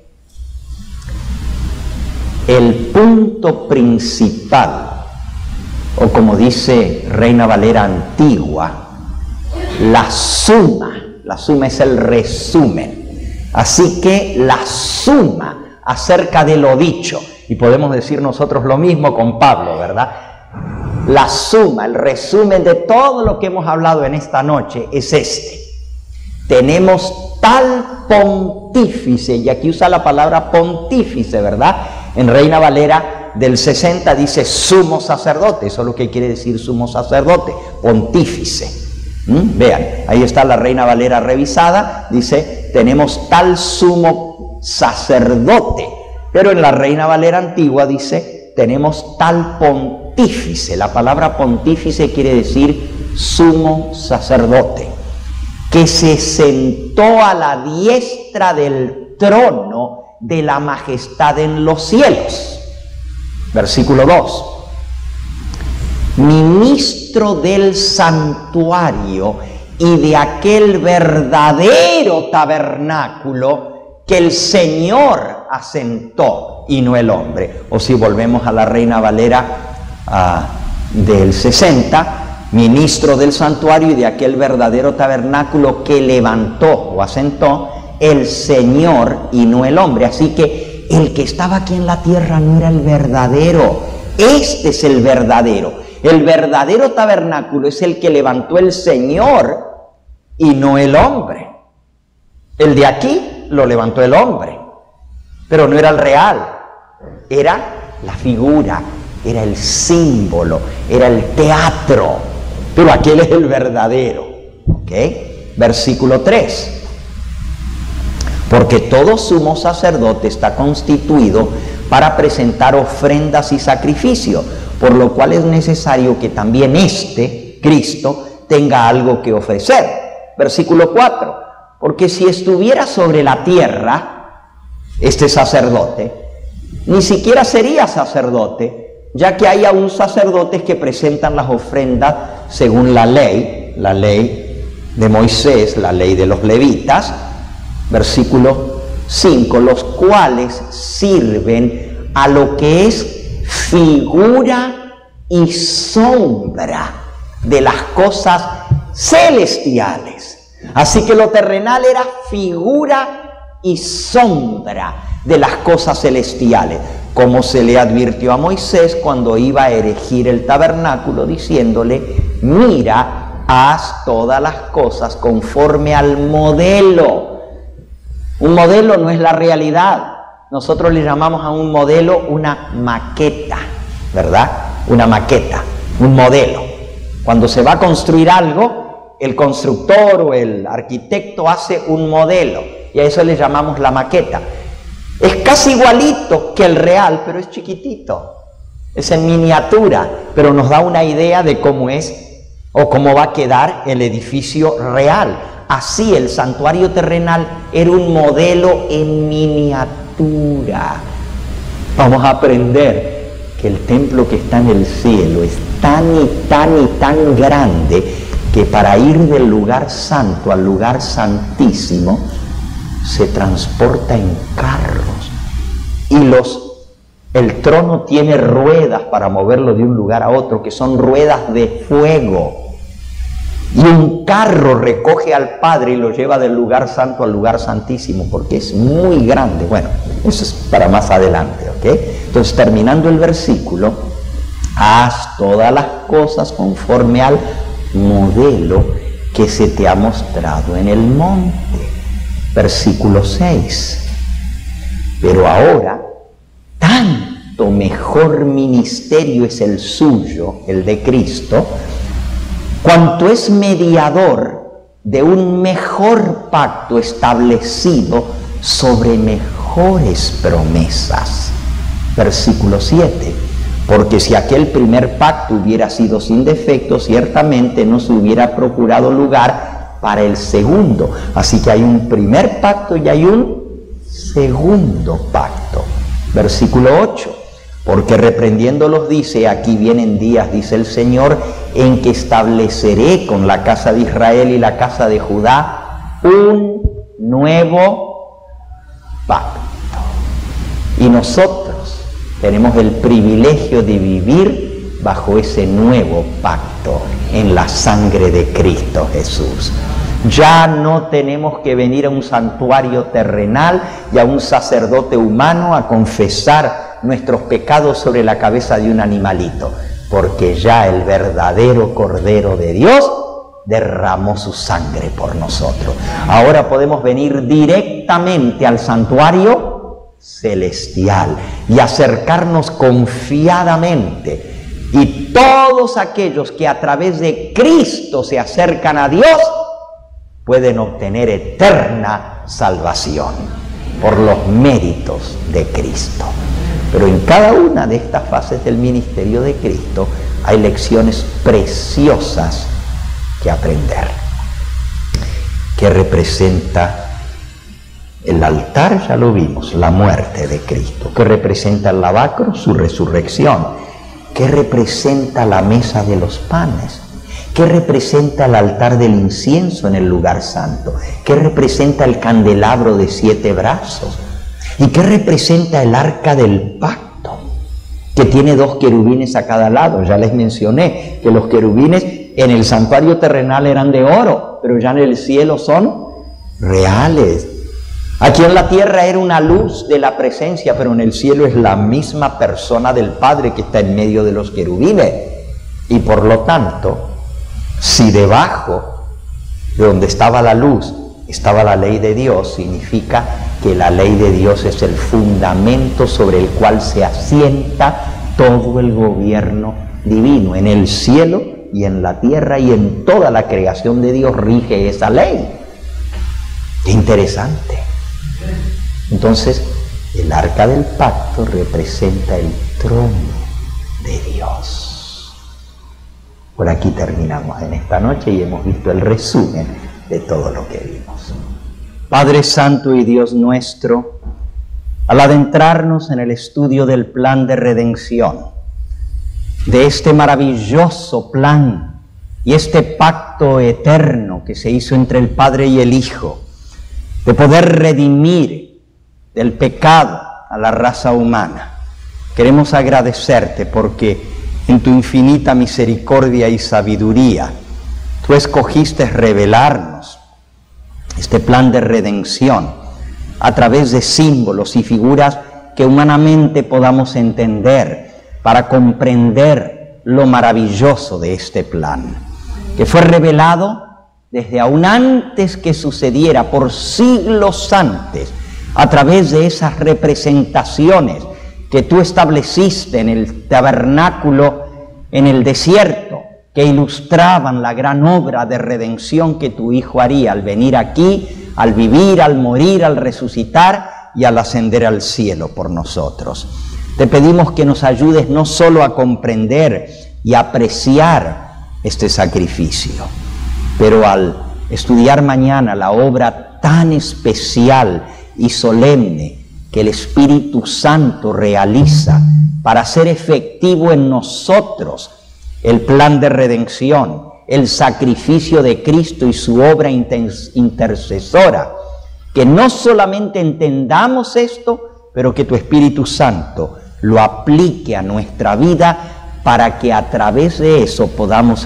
el punto principal, o como dice Reina Valera antigua, la suma, la suma es el resumen. Así que la suma acerca de lo dicho, y podemos decir nosotros lo mismo con Pablo, ¿verdad? La suma, el resumen de todo lo que hemos hablado en esta noche es este. Tenemos tal pontífice, y aquí usa la palabra pontífice, ¿verdad? En Reina Valera del sesenta dice sumo sacerdote, eso es lo que quiere decir sumo sacerdote, pontífice. ¿Mm? Vean, ahí está la Reina Valera revisada, dice, tenemos tal sumo sacerdote, pero en la Reina Valera antigua dice, tenemos tal pontífice. La palabra pontífice quiere decir sumo sacerdote, que se sentó a la diestra del trono de la majestad en los cielos. Versículo dos. Ministro del santuario y de aquel verdadero tabernáculo que el Señor asentó y no el hombre. O si volvemos a la Reina Valera uh, del sesenta, ministro del santuario y de aquel verdadero tabernáculo que levantó o asentó el Señor y no el hombre. Así que el que estaba aquí en la tierra no era el verdadero, este es el verdadero. El verdadero tabernáculo es el que levantó el Señor y no el hombre. El de aquí lo levantó el hombre, pero no era el real, era la figura, era el símbolo, era el teatro, pero aquel es el verdadero. ¿Ok? Versículo tres. Porque todo sumo sacerdote está constituido para presentar ofrendas y sacrificios, por lo cual es necesario que también éste, Cristo, tenga algo que ofrecer. Versículo cuatro. Porque si estuviera sobre la tierra, este sacerdote, ni siquiera sería sacerdote, ya que hay aún sacerdotes que presentan las ofrendas según la ley, la ley de Moisés, la ley de los levitas. Versículo cinco, los cuales sirven a lo que es figura y sombra de las cosas celestiales. Así que lo terrenal era figura y sombra de las cosas celestiales, como se le advirtió a Moisés cuando iba a erigir el tabernáculo, diciéndole, mira, haz todas las cosas conforme al modelo. Un modelo no es la realidad. Nosotros le llamamos a un modelo una maqueta, ¿verdad? Una maqueta, un modelo. Cuando se va a construir algo, el constructor o el arquitecto hace un modelo y a eso le llamamos la maqueta. Es casi igualito que el real, pero es chiquitito. Es en miniatura, pero nos da una idea de cómo es o cómo va a quedar el edificio real. Así el santuario terrenal era un modelo en miniatura. Vamos a aprender que el templo que está en el cielo es tan y tan y tan grande que para ir del lugar santo al lugar santísimo se transporta en carros. Y los, el trono tiene ruedas para moverlo de un lugar a otro, que son ruedas de fuego. Y un carro recoge al Padre y lo lleva del lugar santo al lugar santísimo, porque es muy grande. Bueno, eso es para más adelante, ¿ok? Entonces, terminando el versículo, haz todas las cosas conforme al modelo que se te ha mostrado en el monte. Versículo seis. Pero ahora, tanto mejor ministerio es el suyo, el de Cristo, cuanto es mediador de un mejor pacto establecido sobre mejores promesas. Versículo siete. Porque si aquel primer pacto hubiera sido sin defecto, ciertamente no se hubiera procurado lugar para el segundo. Así que hay un primer pacto y hay un segundo pacto. Versículo ocho. Porque reprendiéndolos dice, aquí vienen días, dice el Señor, en que estableceré con la casa de Israel y la casa de Judá un nuevo pacto. Y nosotros tenemos el privilegio de vivir bajo ese nuevo pacto en la sangre de Cristo Jesús. Ya no tenemos que venir a un santuario terrenal y a un sacerdote humano a confesar nuestros pecados sobre la cabeza de un animalito, porque ya el verdadero Cordero de Dios derramó su sangre por nosotros. Ahora podemos venir directamente al santuario celestial y acercarnos confiadamente, y todos aquellos que a través de Cristo se acercan a Dios pueden obtener eterna salvación por los méritos de Cristo. Pero en cada una de estas fases del ministerio de Cristo hay lecciones preciosas que aprender. ¿Qué representa el altar? Ya lo vimos, la muerte de Cristo. ¿Qué representa el lavacro? Su resurrección. ¿Qué representa la mesa de los panes? ¿Qué representa el altar del incienso en el lugar santo? ¿Qué representa el candelabro de siete brazos? ¿Y qué representa el arca del pacto, que tiene dos querubines a cada lado? Ya les mencioné que los querubines en el santuario terrenal eran de oro, pero ya en el cielo son reales. Aquí en la tierra era una luz de la presencia, pero en el cielo es la misma persona del Padre que está en medio de los querubines. Y por lo tanto, si debajo de donde estaba la luz estaba la ley de Dios, significa que la ley de Dios es el fundamento sobre el cual se asienta todo el gobierno divino. En el cielo y en la tierra y en toda la creación de Dios rige esa ley. ¡Qué interesante! Entonces, el arca del pacto representa el trono de Dios. Por aquí terminamos en esta noche y hemos visto el resumen de todo lo que vimos. Padre Santo y Dios nuestro, al adentrarnos en el estudio del plan de redención, de este maravilloso plan y este pacto eterno que se hizo entre el Padre y el Hijo, de poder redimir del pecado a la raza humana, queremos agradecerte porque en tu infinita misericordia y sabiduría tú escogiste revelarnos este plan de redención a través de símbolos y figuras que humanamente podamos entender para comprender lo maravilloso de este plan, que fue revelado desde aún antes que sucediera, por siglos antes, a través de esas representaciones que tú estableciste en el tabernáculo en el desierto, que ilustraban la gran obra de redención que tu Hijo haría al venir aquí, al vivir, al morir, al resucitar y al ascender al cielo por nosotros. Te pedimos que nos ayudes no solo a comprender y apreciar este sacrificio, pero al estudiar mañana la obra tan especial y solemne que el Espíritu Santo realiza para hacer efectivo en nosotros el plan de redención, el sacrificio de Cristo y su obra intercesora, que no solamente entendamos esto, pero que tu Espíritu Santo lo aplique a nuestra vida para que a través de eso podamos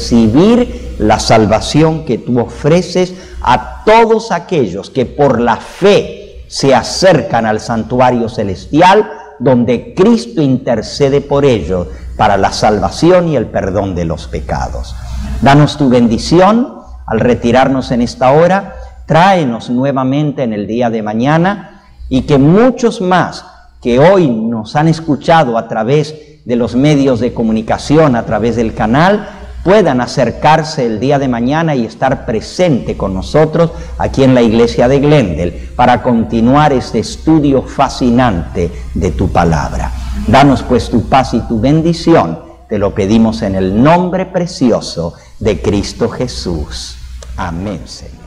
recibir la salvación que tú ofreces a todos aquellos que por la fe se acercan al santuario celestial, donde Cristo intercede por ellos para la salvación y el perdón de los pecados. Danos tu bendición al retirarnos en esta hora, tráenos nuevamente en el día de mañana, y que muchos más que hoy nos han escuchado a través de los medios de comunicación, a través del canal, puedan acercarse el día de mañana y estar presente con nosotros aquí en la iglesia de Glendale para continuar este estudio fascinante de tu palabra. Danos pues tu paz y tu bendición, te lo pedimos en el nombre precioso de Cristo Jesús. Amén, Señor.